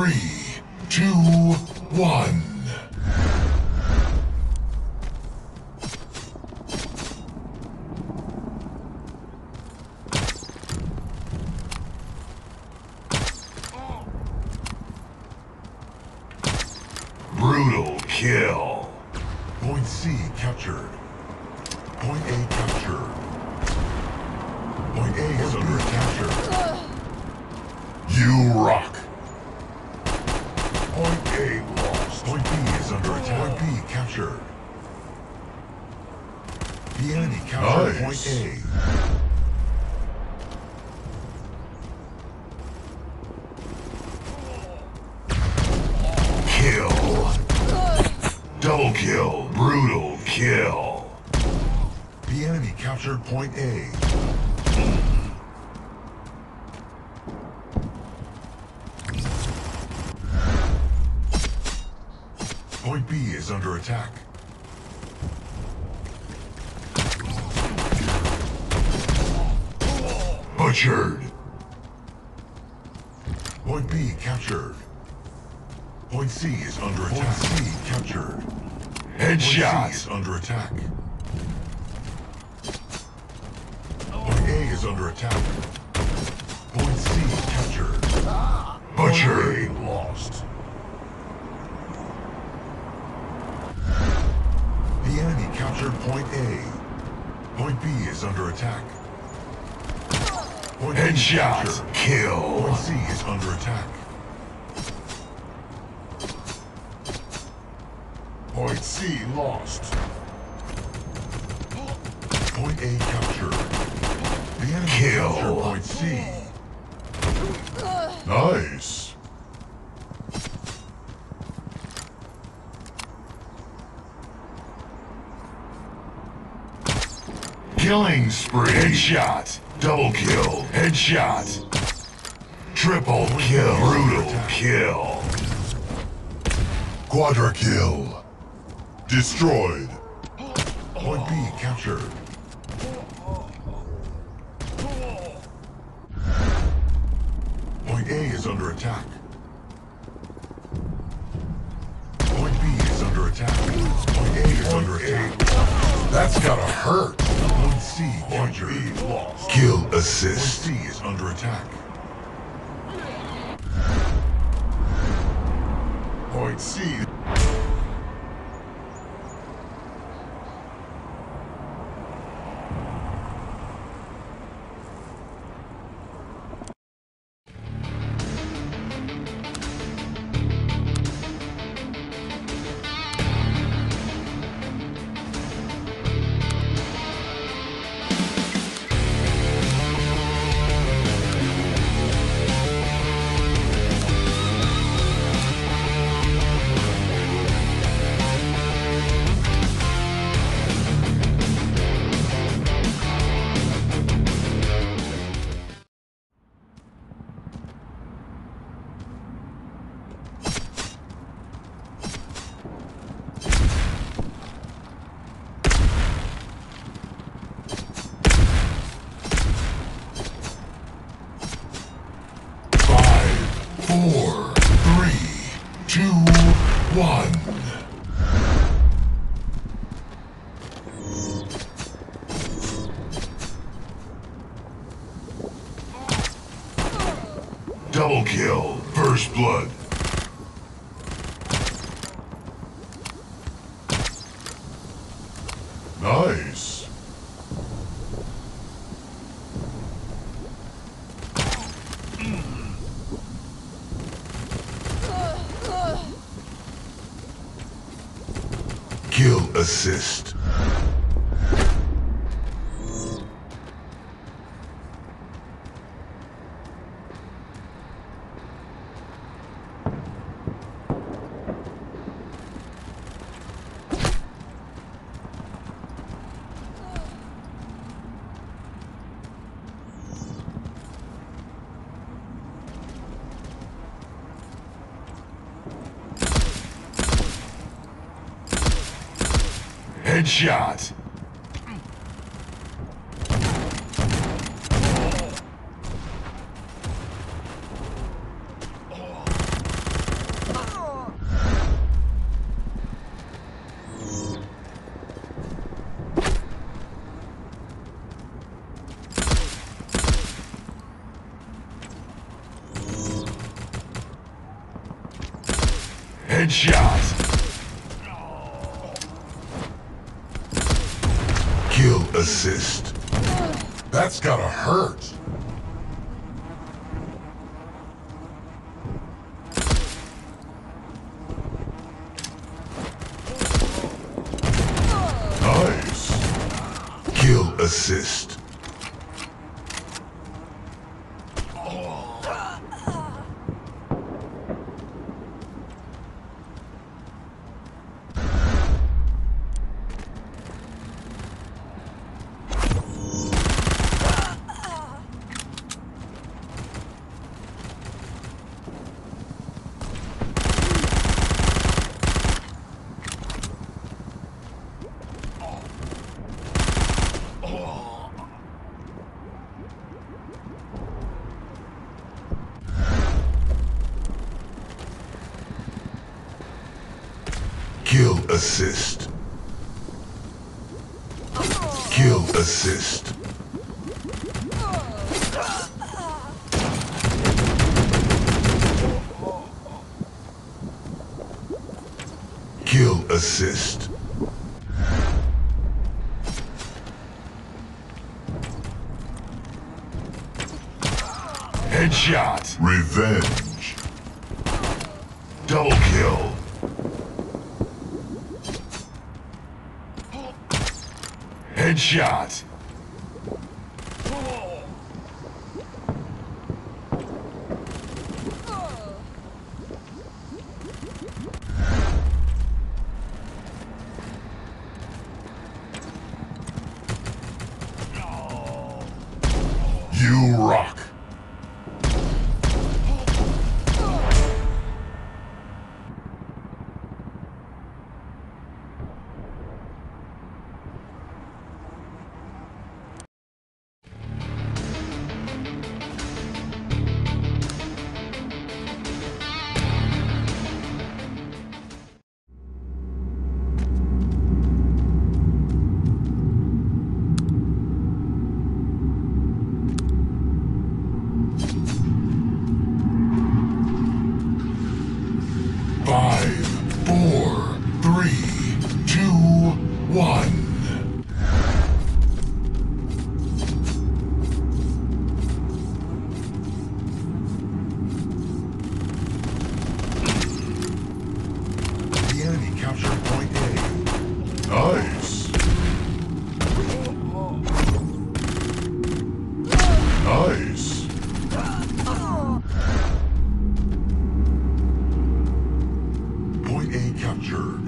[SPEAKER 3] 3, 2, 1. Brutal kill.
[SPEAKER 1] Point C captured. Point A captured. Point A is under attack.
[SPEAKER 3] You rock.
[SPEAKER 1] Point A lost. Point B is under attack. Point B captured. The enemy captured
[SPEAKER 3] Nice.
[SPEAKER 1] Point A.
[SPEAKER 3] Kill. Double kill. Brutal kill.
[SPEAKER 1] The enemy captured Point A. Point B is under attack.
[SPEAKER 3] Butchered.
[SPEAKER 1] Point B captured. Point C is under attack. Point C captured. Point C
[SPEAKER 3] Headshot.
[SPEAKER 1] is under attack. Point A is under attack. Point C captured.
[SPEAKER 3] Butchered.
[SPEAKER 1] Point A lost. The enemy captured Point A. Point B is under attack. Point B
[SPEAKER 3] Headshot.
[SPEAKER 1] captured.
[SPEAKER 3] Kill.
[SPEAKER 1] Point C is under attack. Point C lost. Point A captured. The enemy
[SPEAKER 3] Kill.
[SPEAKER 1] captured Point C. Nice.
[SPEAKER 3] Killing spree. Headshot. Double kill. Headshot. Triple kill. Brutal kill.
[SPEAKER 1] Quadra kill. Destroyed. Point B captured. Point A is under attack. Point B is under attack. Point A is under attack.
[SPEAKER 3] That's gotta hurt.
[SPEAKER 1] Point C captured. Lost.
[SPEAKER 3] Kill
[SPEAKER 1] Point
[SPEAKER 3] assist.
[SPEAKER 1] C is under attack. Point C.
[SPEAKER 3] Four, three, two, one. Double kill. First blood.
[SPEAKER 1] Nice.
[SPEAKER 3] Kill assist. Headshot. Headshot. Kill assist. That's gotta hurt. Nice. Kill assist. Kill assist. Kill assist. Kill assist. Headshot. Revenge. Double kill. Headshot. You rock. Five, four, three, two, one. The enemy captured point A. Nice. Nice. Point A captured.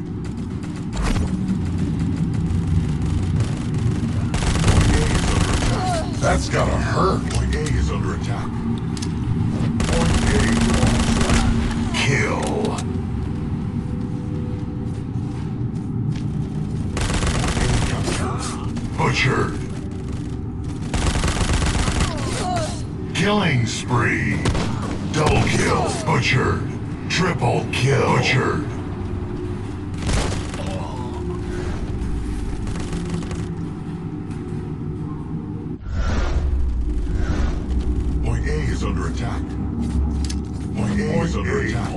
[SPEAKER 3] Point A is under attack. That's gotta hurt. Point A is under attack. Point A lost. Kill. Point A captured. Butchered. Killing spree. Double kill. Butchered. Triple kill. Butchered. Point A is under attack. Point A is under attack.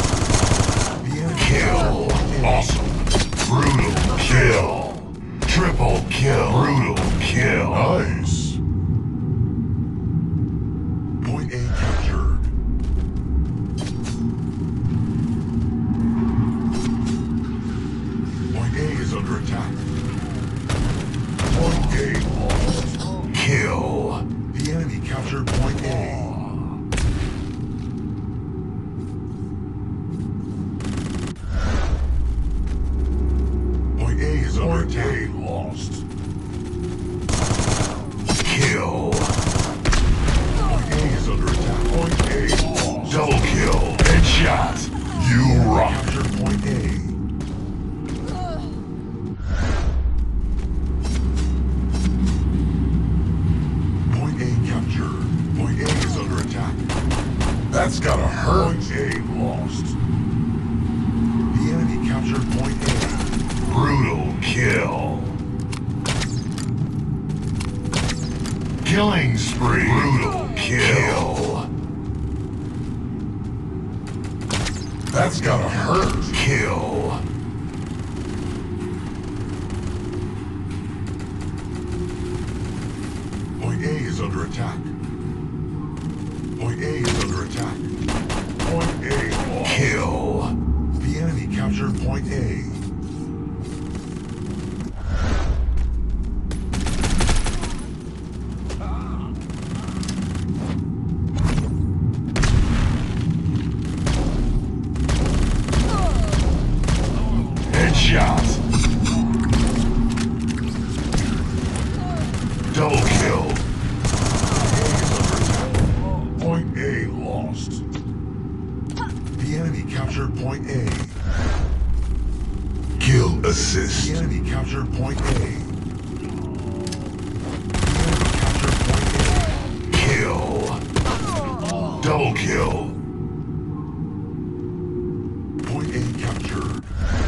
[SPEAKER 3] Kill. Awesome. Brutal kill. Triple kill. Brutal kill. Nice. Point A captured. Point A is under attack. Point A lost. Kill. The enemy captured point A. Point A is under attack. Point A lost. Kill. Point A is under attack. Point A lost. Double kill. Headshot. You rock. Captured point A. Point A captured. Point A is under attack. That's gotta hurt. Point A lost. The enemy captured point A. Brutal kill. Killing spree. Brutal kill. That's gotta hurt. Kill. Point A is under attack. Point A is under attack. Point A lost. Kill. The enemy captured Point A. Headshot. Double kill. Point A lost. The enemy captured Point A. Kill assist. The enemy captured Point A. Kill. Double kill. Point A captured.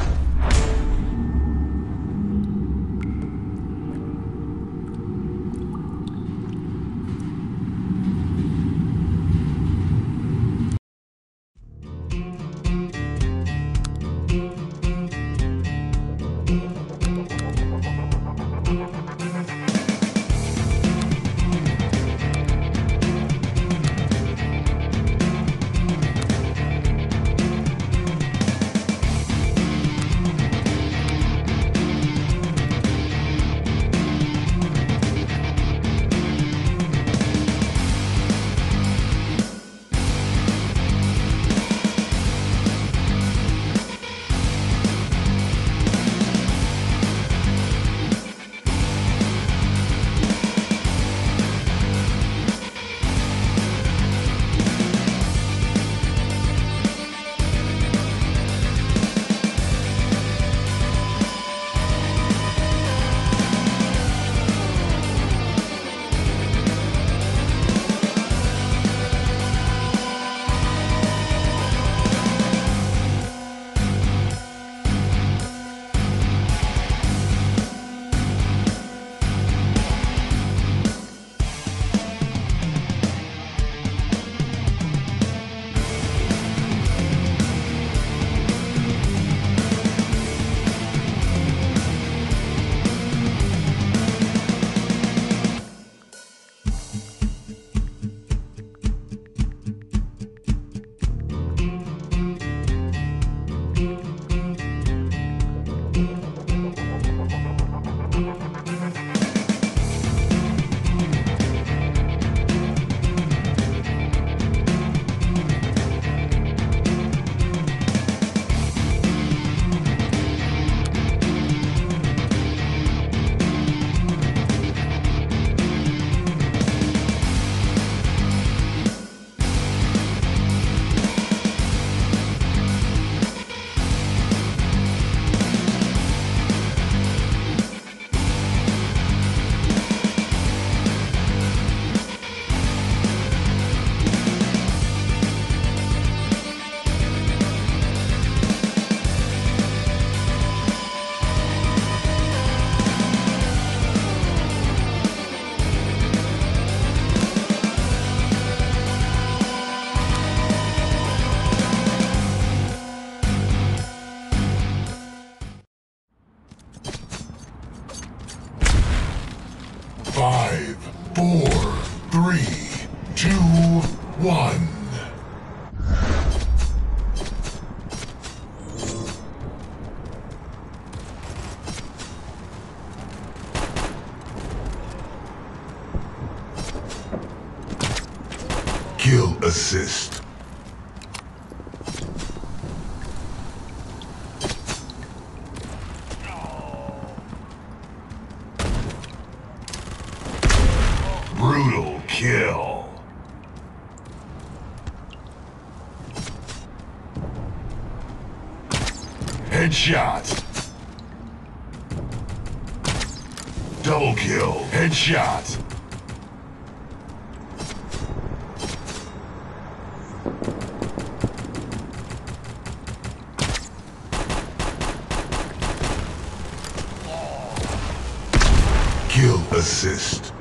[SPEAKER 3] Five, four, three, two, one. Kill assist. Brutal kill. Headshot. Double kill. Headshot. Kill assist.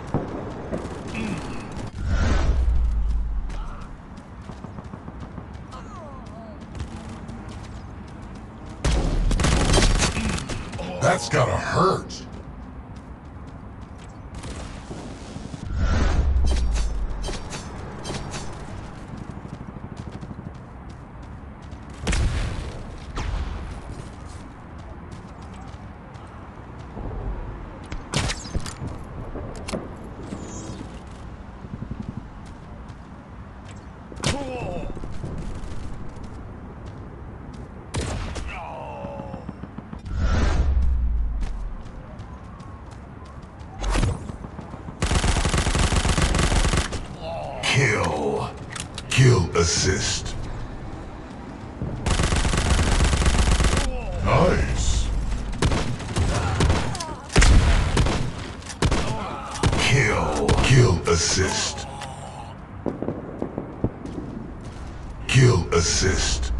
[SPEAKER 3] That's gotta hurt. Kill assist. Nice. Kill assist. Kill assist.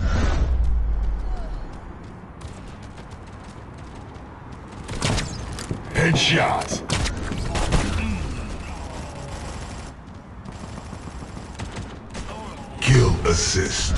[SPEAKER 3] Headshot. Kill assist.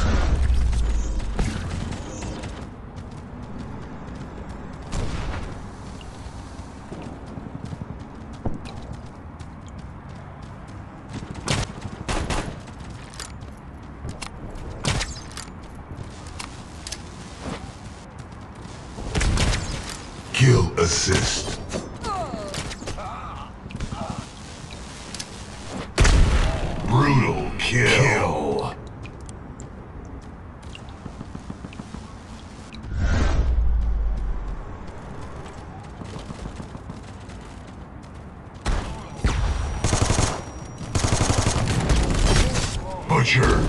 [SPEAKER 3] Kill assist. Brutal kill. Butcher.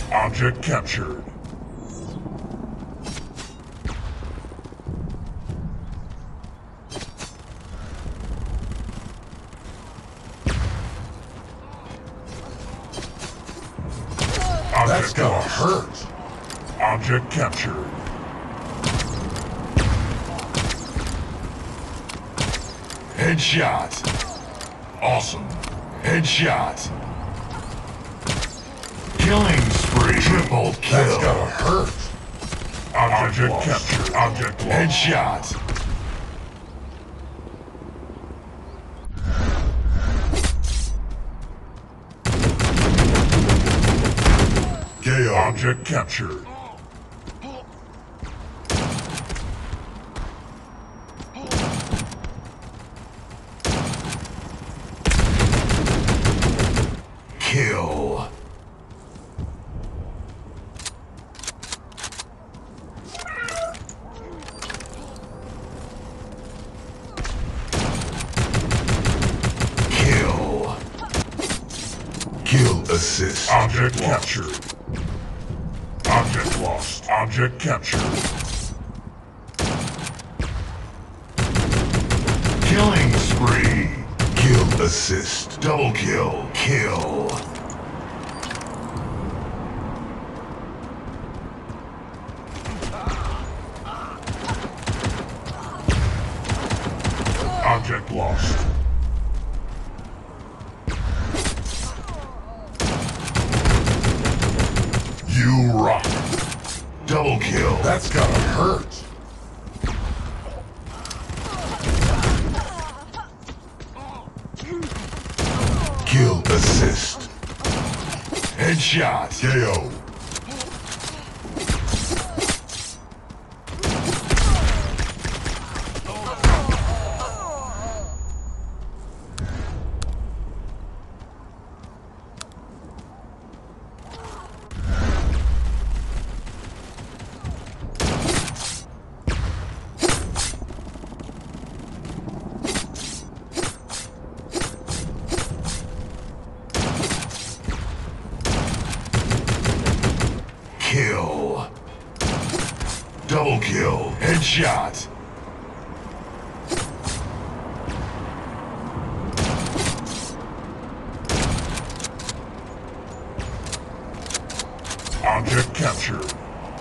[SPEAKER 3] Object captured. That's gotta hurt. Object captured. Headshot. Awesome. Headshot. Killing spree. Triple kill. That's gotta hurt. Object captured. Object lost. Headshot. KO. Object captured. Kill. Kill. Kill assist. Object captured. Object lost. Object captured. Killing spree. Kill assist. Double kill. Kill. Object lost. You rock. Double kill. That's gotta hurt. Kill assist. Headshot. KO. Kill. Double kill. Headshot. Object captured.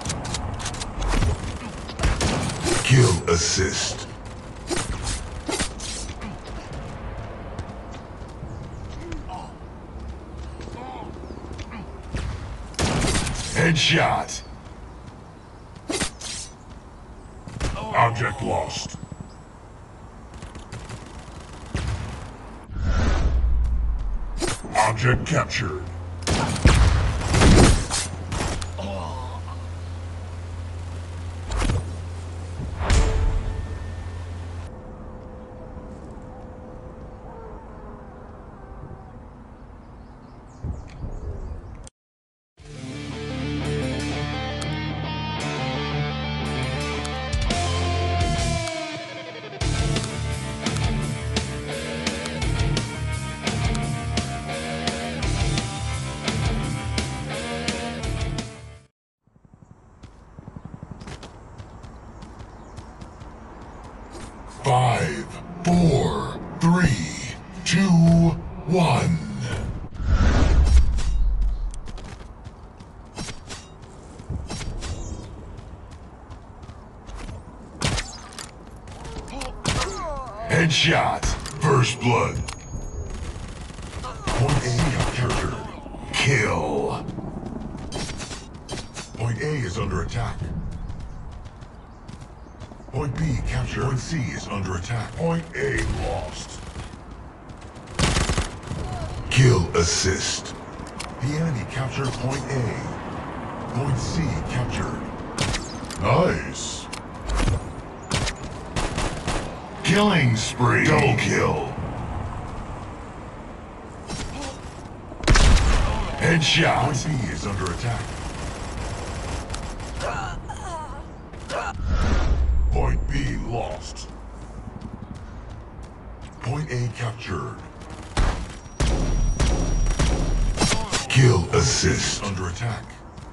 [SPEAKER 3] Kill assist. Headshot. Object lost. Object captured. Five, four, three, two, one. Headshot. First blood. Point A captured. Kill. Point A is under attack. Point B captured. Point C is under attack. Point A lost. Kill assist. The enemy captured Point A. Point C captured. Nice. Killing spree. Double kill. Headshot. Point B is under attack. Point B lost. Point A captured. Kill assist. Under attack.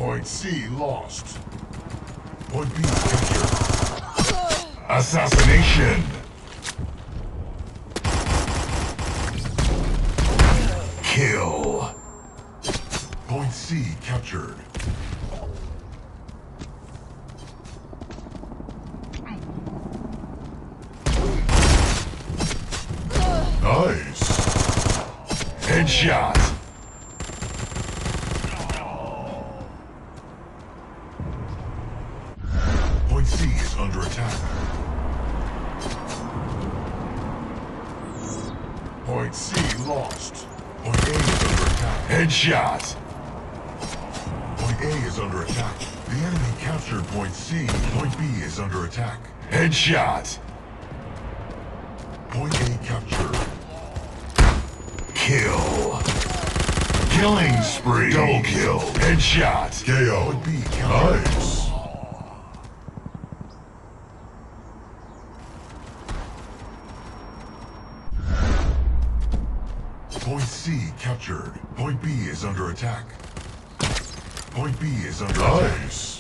[SPEAKER 3] Point C lost. Point B captured. Assassination. Kill. Point C captured. Nice. Headshot. Point C is under attack. Point C lost. Point A is under attack. Headshot. Point A is under attack. The enemy captured Point C. Point B is under attack. Headshot. Point A captured. Kill. Killing spree. Double kill. Headshot. KO. Point B captured. Nice. Point C captured. Point B is under attack. Point B is under attack. Nice.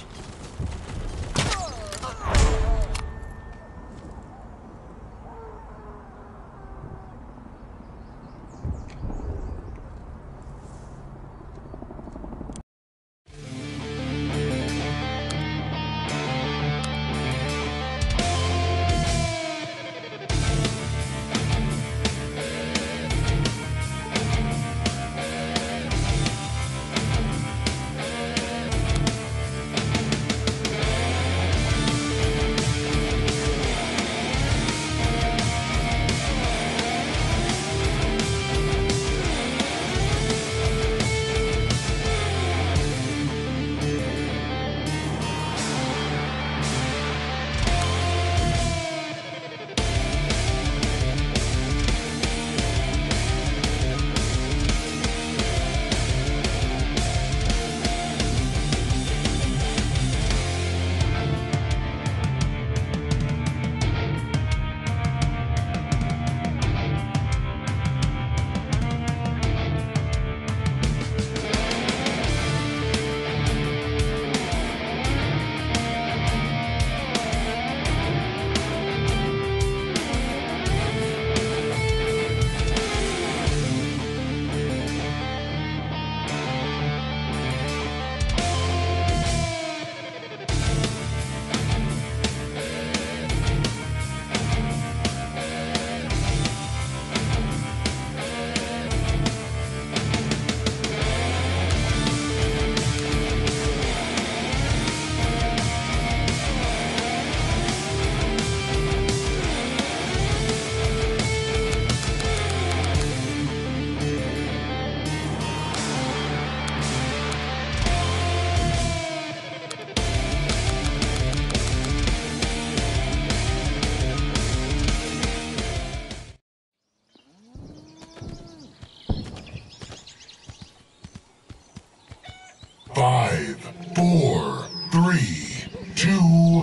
[SPEAKER 3] Five, four, three, two,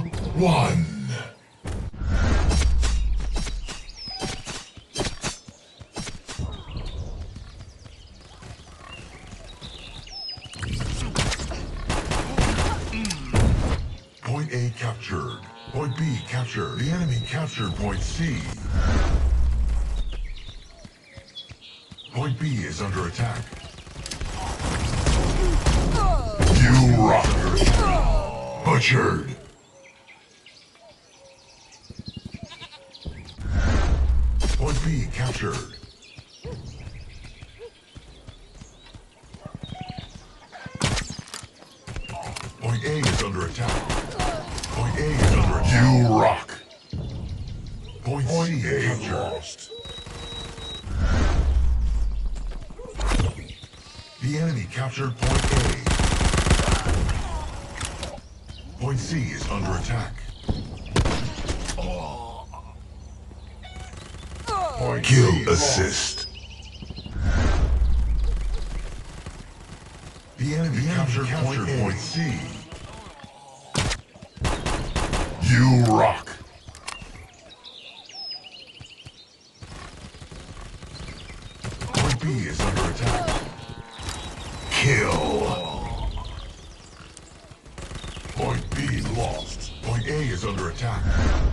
[SPEAKER 3] one. Point A captured. Point B captured. The enemy captured Point C. Point B is under attack. You rock. Butchered. Point B captured. Point A is under attack. Point A is under attack. You rock. Point C captured. Lost. The enemy captured Point A. Point C is under attack. Point kill assist. The enemy captured Point C. You rock. Point B is under attack. Kill.
[SPEAKER 1] lost. Point A is under attack.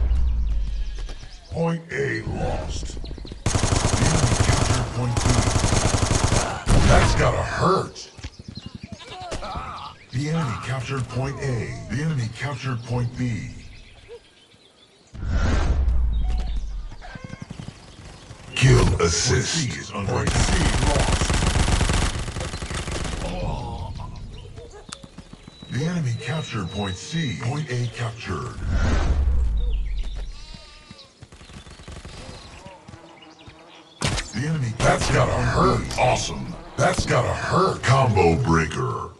[SPEAKER 1] Point A lost. The enemy captured point B. That's gotta hurt. The enemy captured point A. The enemy captured point B. Kill assist. Point C is under attack. Point C lost. The enemy captured point C. Point A captured. The enemy. That's gotta hurt. Awesome. That's gotta hurt. Combo breaker.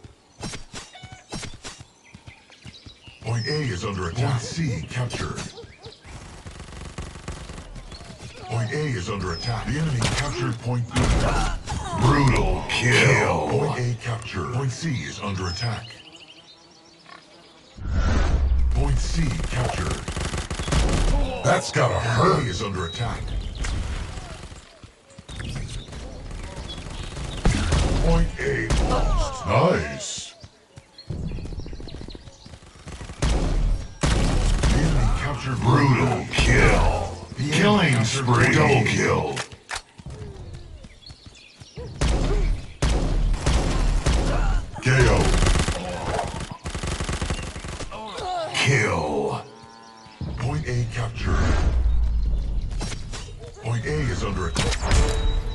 [SPEAKER 1] Point A is under attack. Point C captured. Point A is under attack. The enemy captured point B. Brutal kill. Point A captured. Point C is under attack. Point C captured. That's gotta hurt. Point A is under attack. Point A lost. Nice. The enemy captured. Brutal kill. Killing spree. Double kill. KO. Kill. Point A captured. Point A is under attack.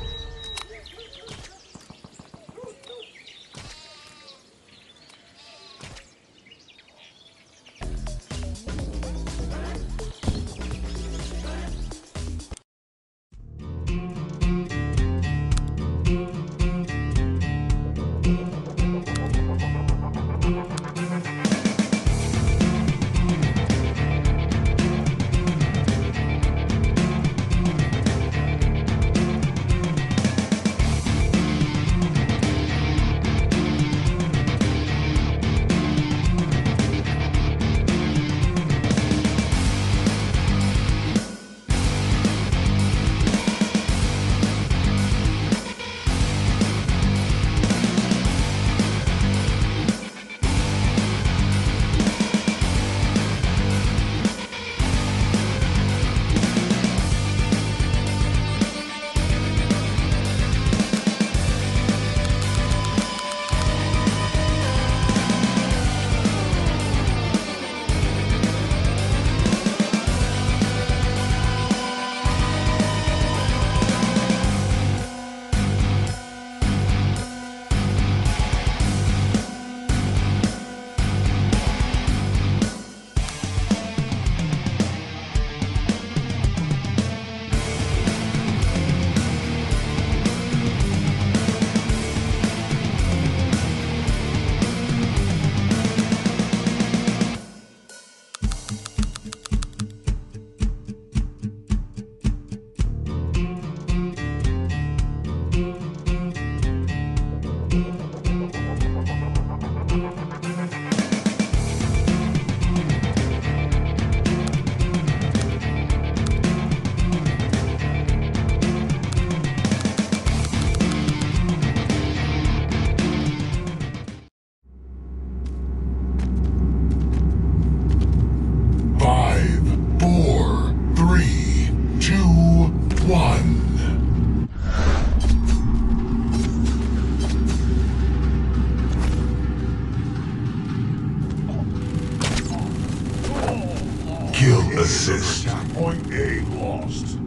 [SPEAKER 1] Assist. Point A lost.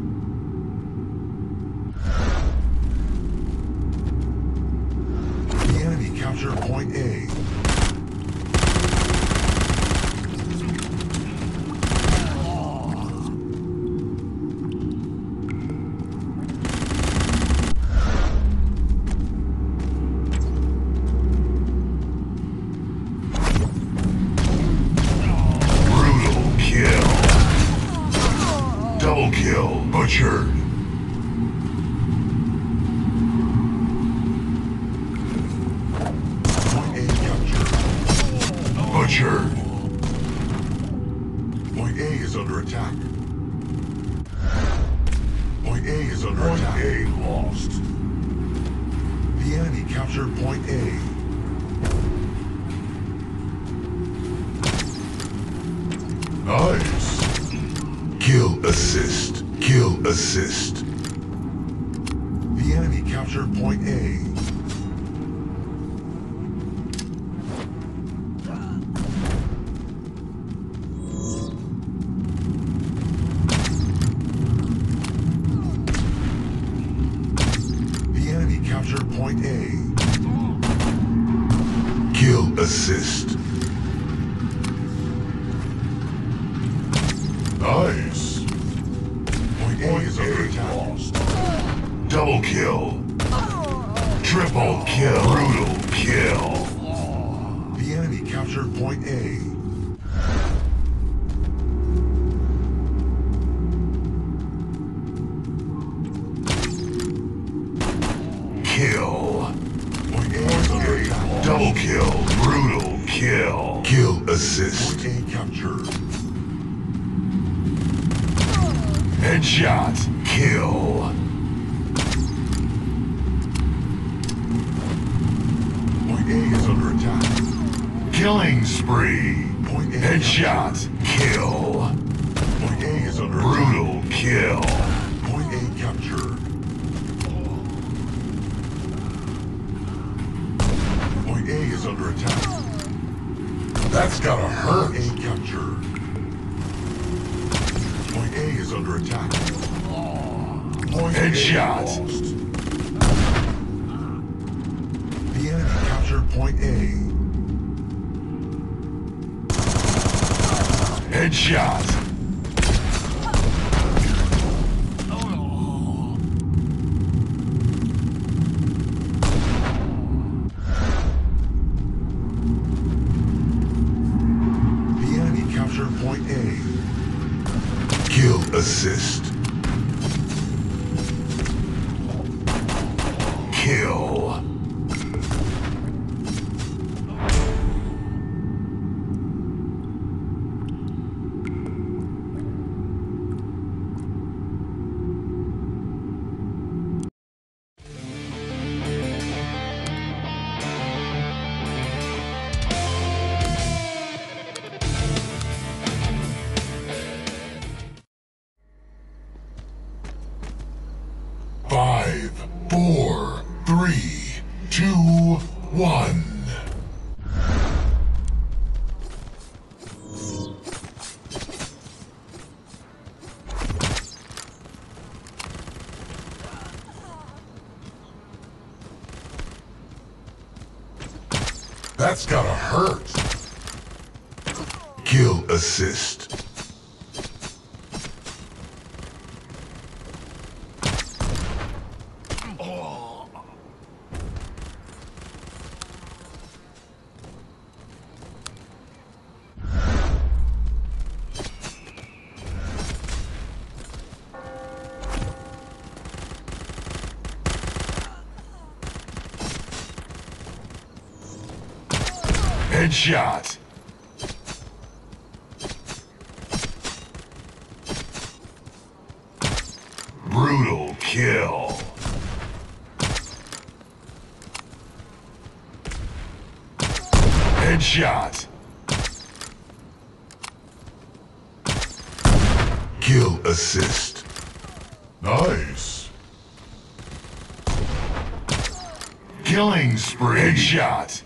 [SPEAKER 1] The enemy captured point A. Double kill, butchered. Point A captured. Butchered. Point A is under attack. Point A is under attack. Point A lost. The enemy captured point A.
[SPEAKER 3] assist. Kill assist.
[SPEAKER 1] The enemy captured point A. The enemy captured point A.
[SPEAKER 3] Kill assist. Nice.
[SPEAKER 1] Point A is under attack.
[SPEAKER 3] Lost. Double kill. Triple kill. Brutal kill.
[SPEAKER 1] The enemy captured point A.
[SPEAKER 3] Kill.
[SPEAKER 1] Point A is under attack.
[SPEAKER 3] Double kill. Brutal kill. Kill assist.
[SPEAKER 1] Point A captured.
[SPEAKER 3] Headshot. Kill.
[SPEAKER 1] Point A is under attack.
[SPEAKER 3] Killing spree.
[SPEAKER 1] Point A
[SPEAKER 3] Headshot. Kill.
[SPEAKER 1] Point A is under
[SPEAKER 3] Brutal kill.
[SPEAKER 1] attack. Point A captured. Point A is under attack.
[SPEAKER 3] That's gotta
[SPEAKER 1] Point
[SPEAKER 3] hurt.
[SPEAKER 1] A captured. Point A is under attack. Point
[SPEAKER 3] Headshot.
[SPEAKER 1] A lost. The enemy captured point A.
[SPEAKER 3] Headshot.
[SPEAKER 1] The enemy captured point A.
[SPEAKER 3] Kill assist. Kill. Five, four, three, two, one. That's gotta hurt. Kill assist. Headshot. Brutal kill. Headshot. Kill assist. Nice. Killing spree. Headshot.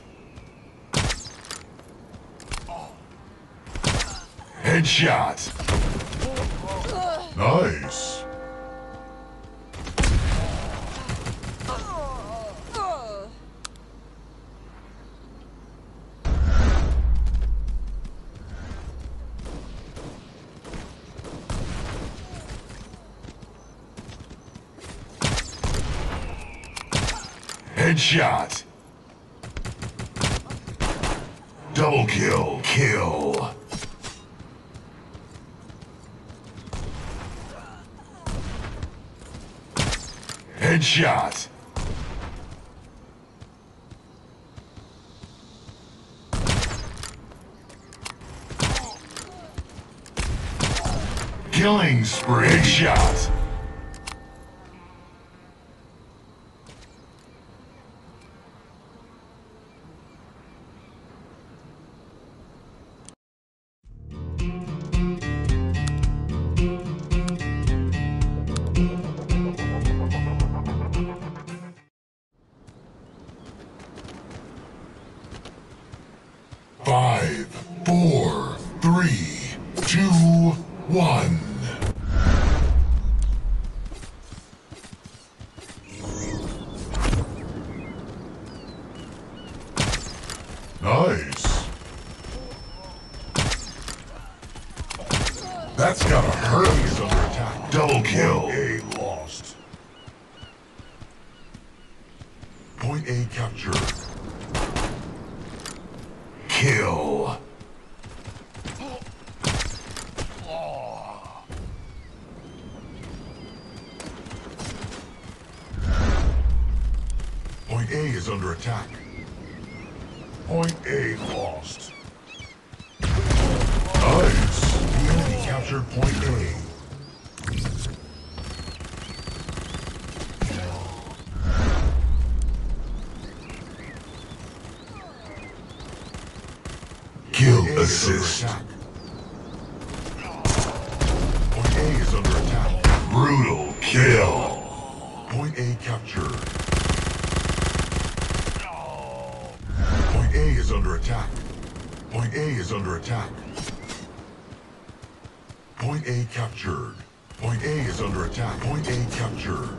[SPEAKER 3] Headshot. Nice. Headshot. Double kill. Kill. Headshot. Killing spree. Headshot. 5, 4, 3, 2, 1. Nice. That's gotta hurt. He's under attack. Double kill. Point A lost. Point A captured. Kill. Point A is under attack. Point A lost. Nice. The enemy captured Point A. Kill assist. Point A is under attack. Brutal kill. Point A captured. Point A is under attack. Point A is under attack. Point A captured. Point A is under attack. Point A captured.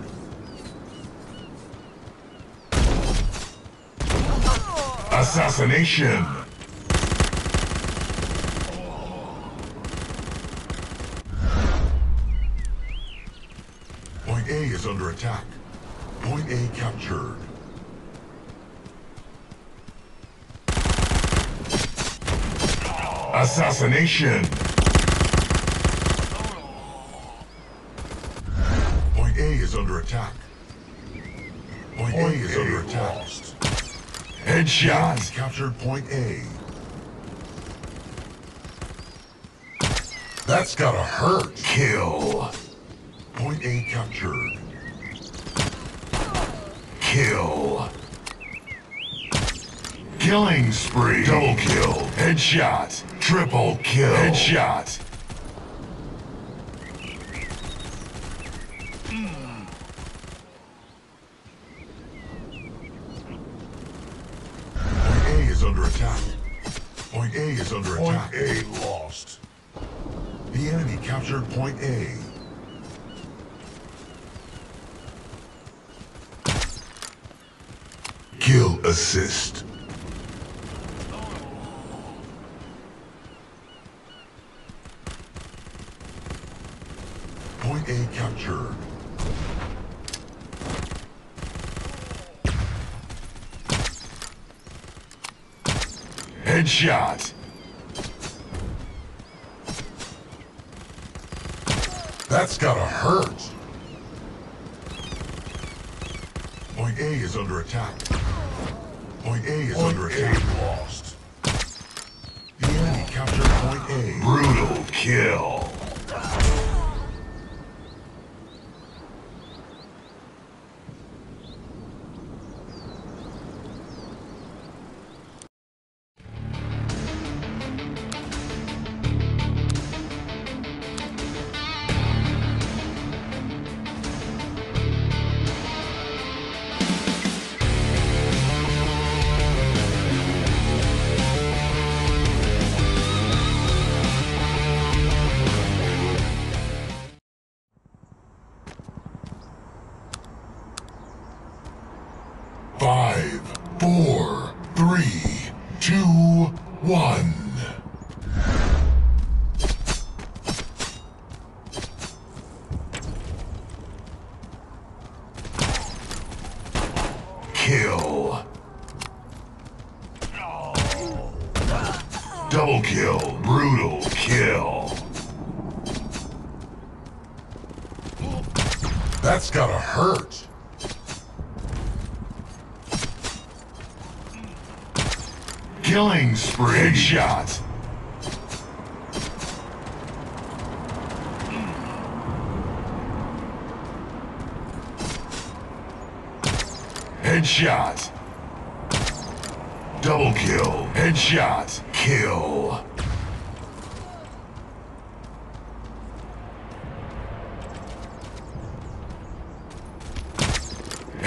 [SPEAKER 3] Assassination! Point A is under attack. Point A captured. Assassination! Point A is under attack. Point A is under attack. Headshot! Captured Point A. That's gotta hurt. Kill. Point A captured. Kill. Killing spree. Double kill. Headshot. Triple kill. Headshot. Point A is under attack. Point A is under attack. Point A lost. The enemy captured Point A. Kill assist. Point A captured. Headshot. That's gotta hurt. Point A is under attack. Point A is under attack. Lost. The enemy captured Point A. Brutal kill. Five, 4, 3, 2, 1. Kill. Double kill. Brutal kill. That's gotta hurt. Killing spree. Headshot. Headshot. Double kill. Headshot. Kill.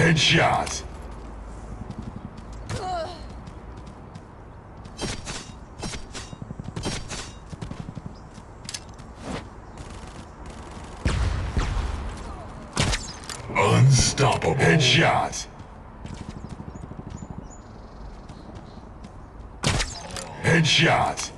[SPEAKER 3] Headshot. Unstoppable. Headshot. Headshot.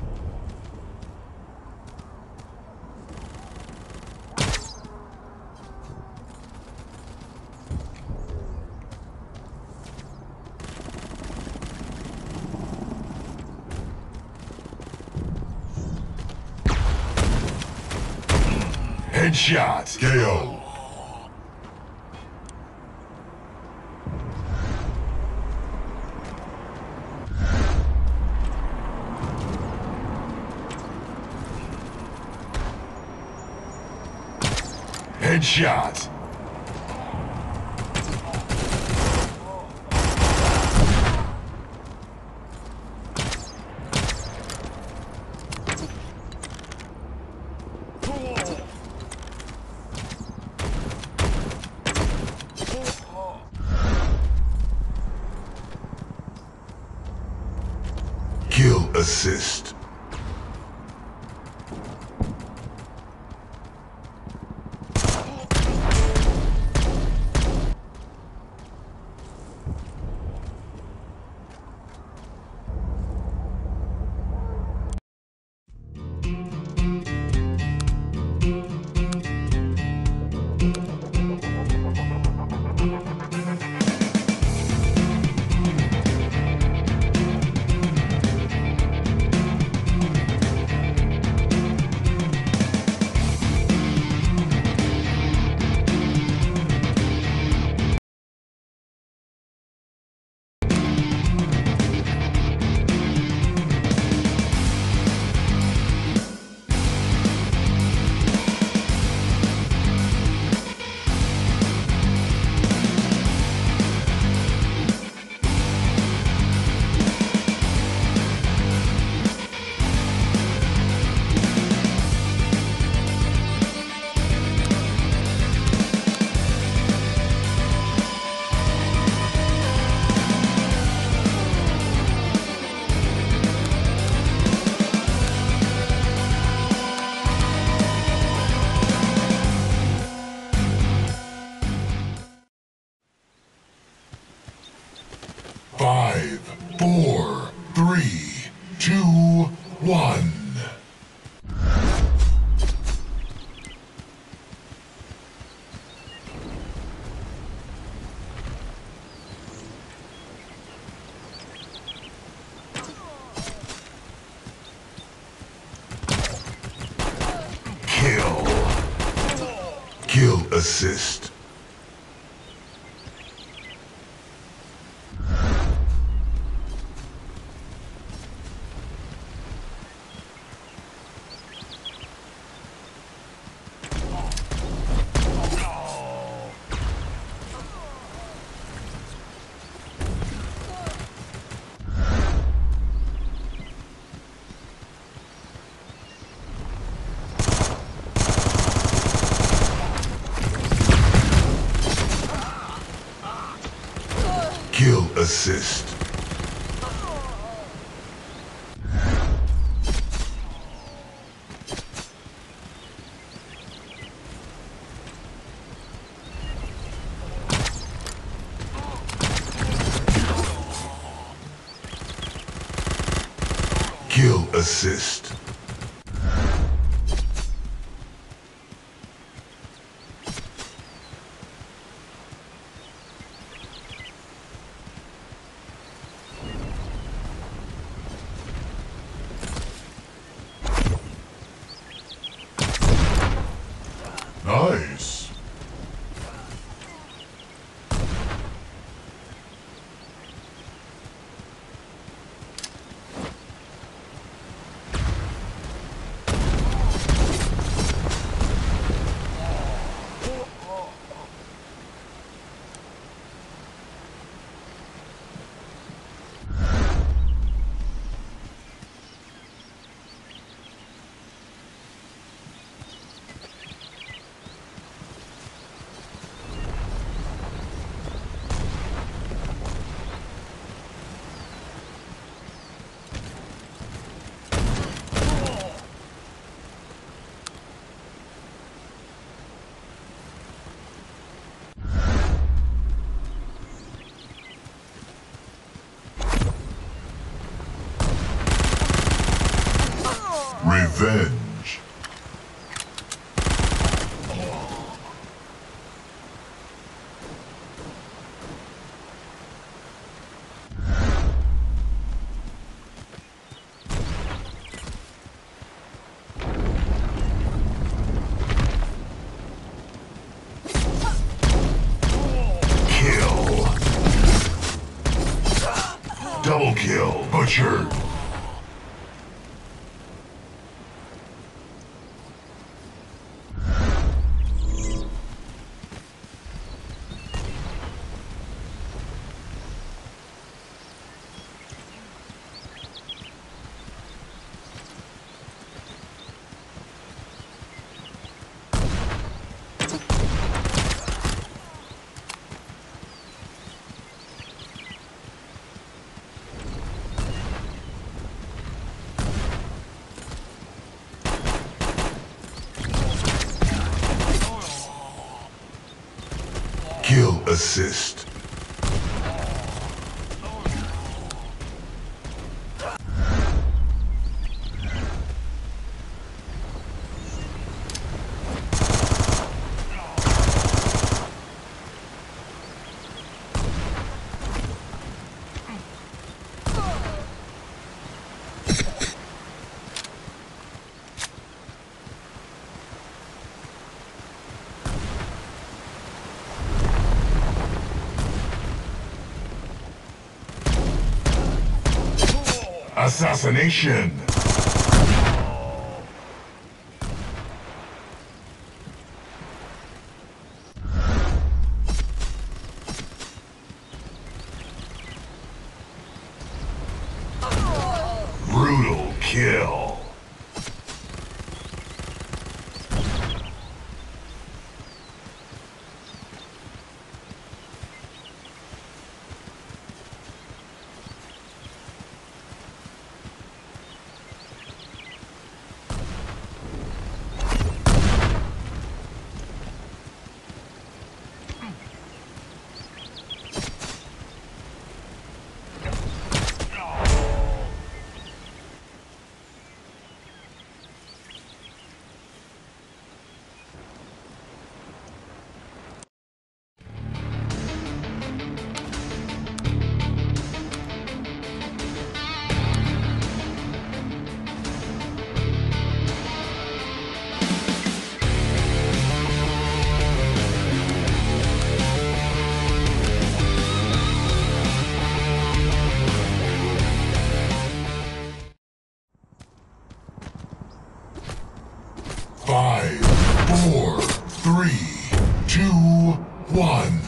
[SPEAKER 3] Headshot. KO. Headshot. Kill assist. Five, four, three, two, one. Kill. Kill assist. Kill assist. Kill assist. Nice.
[SPEAKER 1] Revenge. Double kill, butcher. Kill assist. Assassination! Brutal kill. Five, four, three, two, one.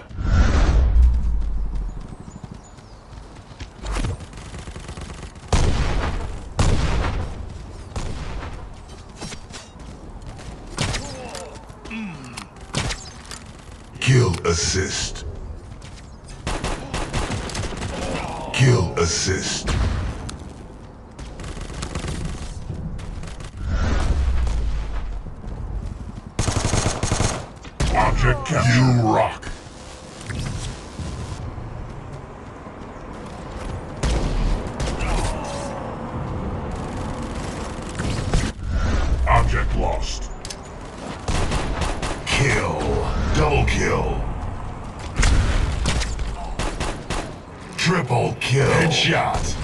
[SPEAKER 1] Kill assist. Kill assist. Object capture. You rock. Object lost. Kill. Double kill. Triple kill. Headshot.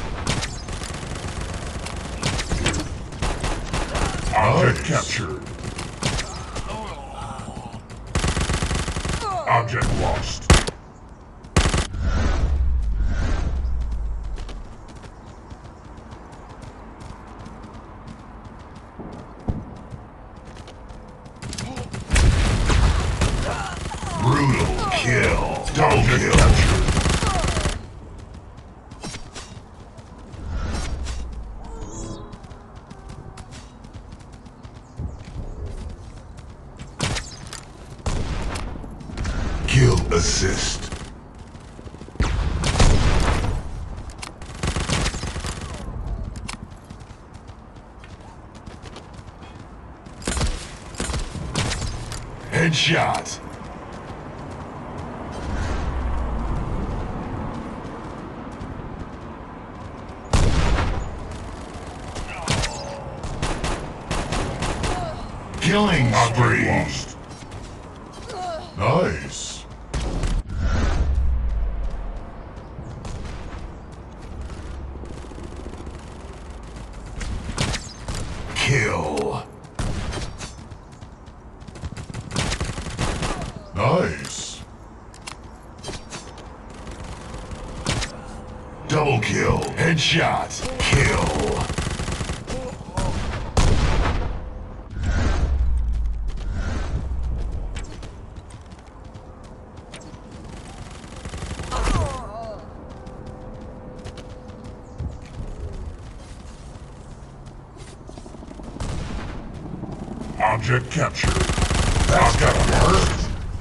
[SPEAKER 1] Object captured. Object lost. Brutal kill. Double kill. Captured. Kill assist. Headshot.
[SPEAKER 3] Killing spree.
[SPEAKER 1] Lost. Nice.
[SPEAKER 3] Kill.
[SPEAKER 1] Nice.
[SPEAKER 3] Double kill. Headshot. Kill.
[SPEAKER 1] Object captured. That's gotta hurt.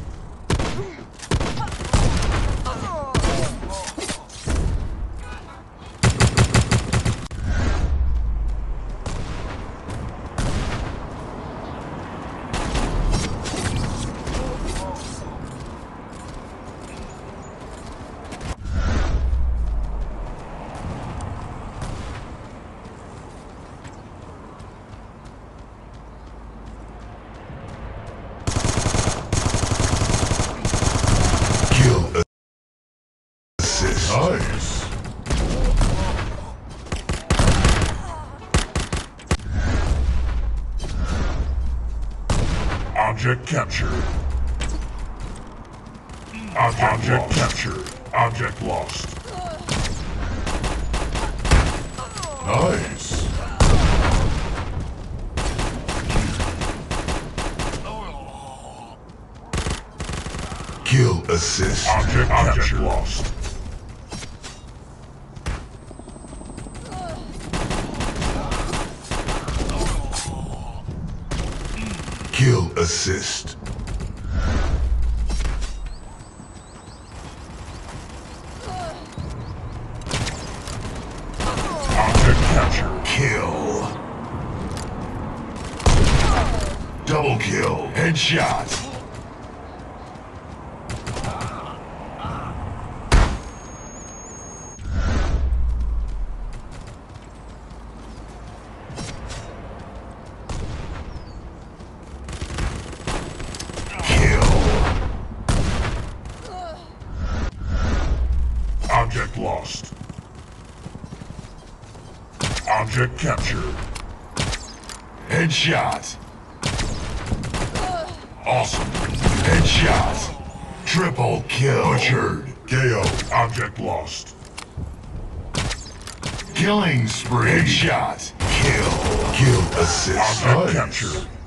[SPEAKER 1] Nice. Object captured. Object captured. Object lost. Nice.
[SPEAKER 3] Kill assist.
[SPEAKER 1] Object lost.
[SPEAKER 3] Kill assist.
[SPEAKER 1] Object captured.
[SPEAKER 3] Kill. Double kill. Headshot.
[SPEAKER 1] Object lost. Object captured.
[SPEAKER 3] Headshot.
[SPEAKER 1] Awesome.
[SPEAKER 3] Headshot. Triple kill.
[SPEAKER 1] Butchered. KO. Object lost.
[SPEAKER 3] Killing spree. Headshot. Kill. Kill assist.
[SPEAKER 1] Object
[SPEAKER 3] Nice.
[SPEAKER 1] captured.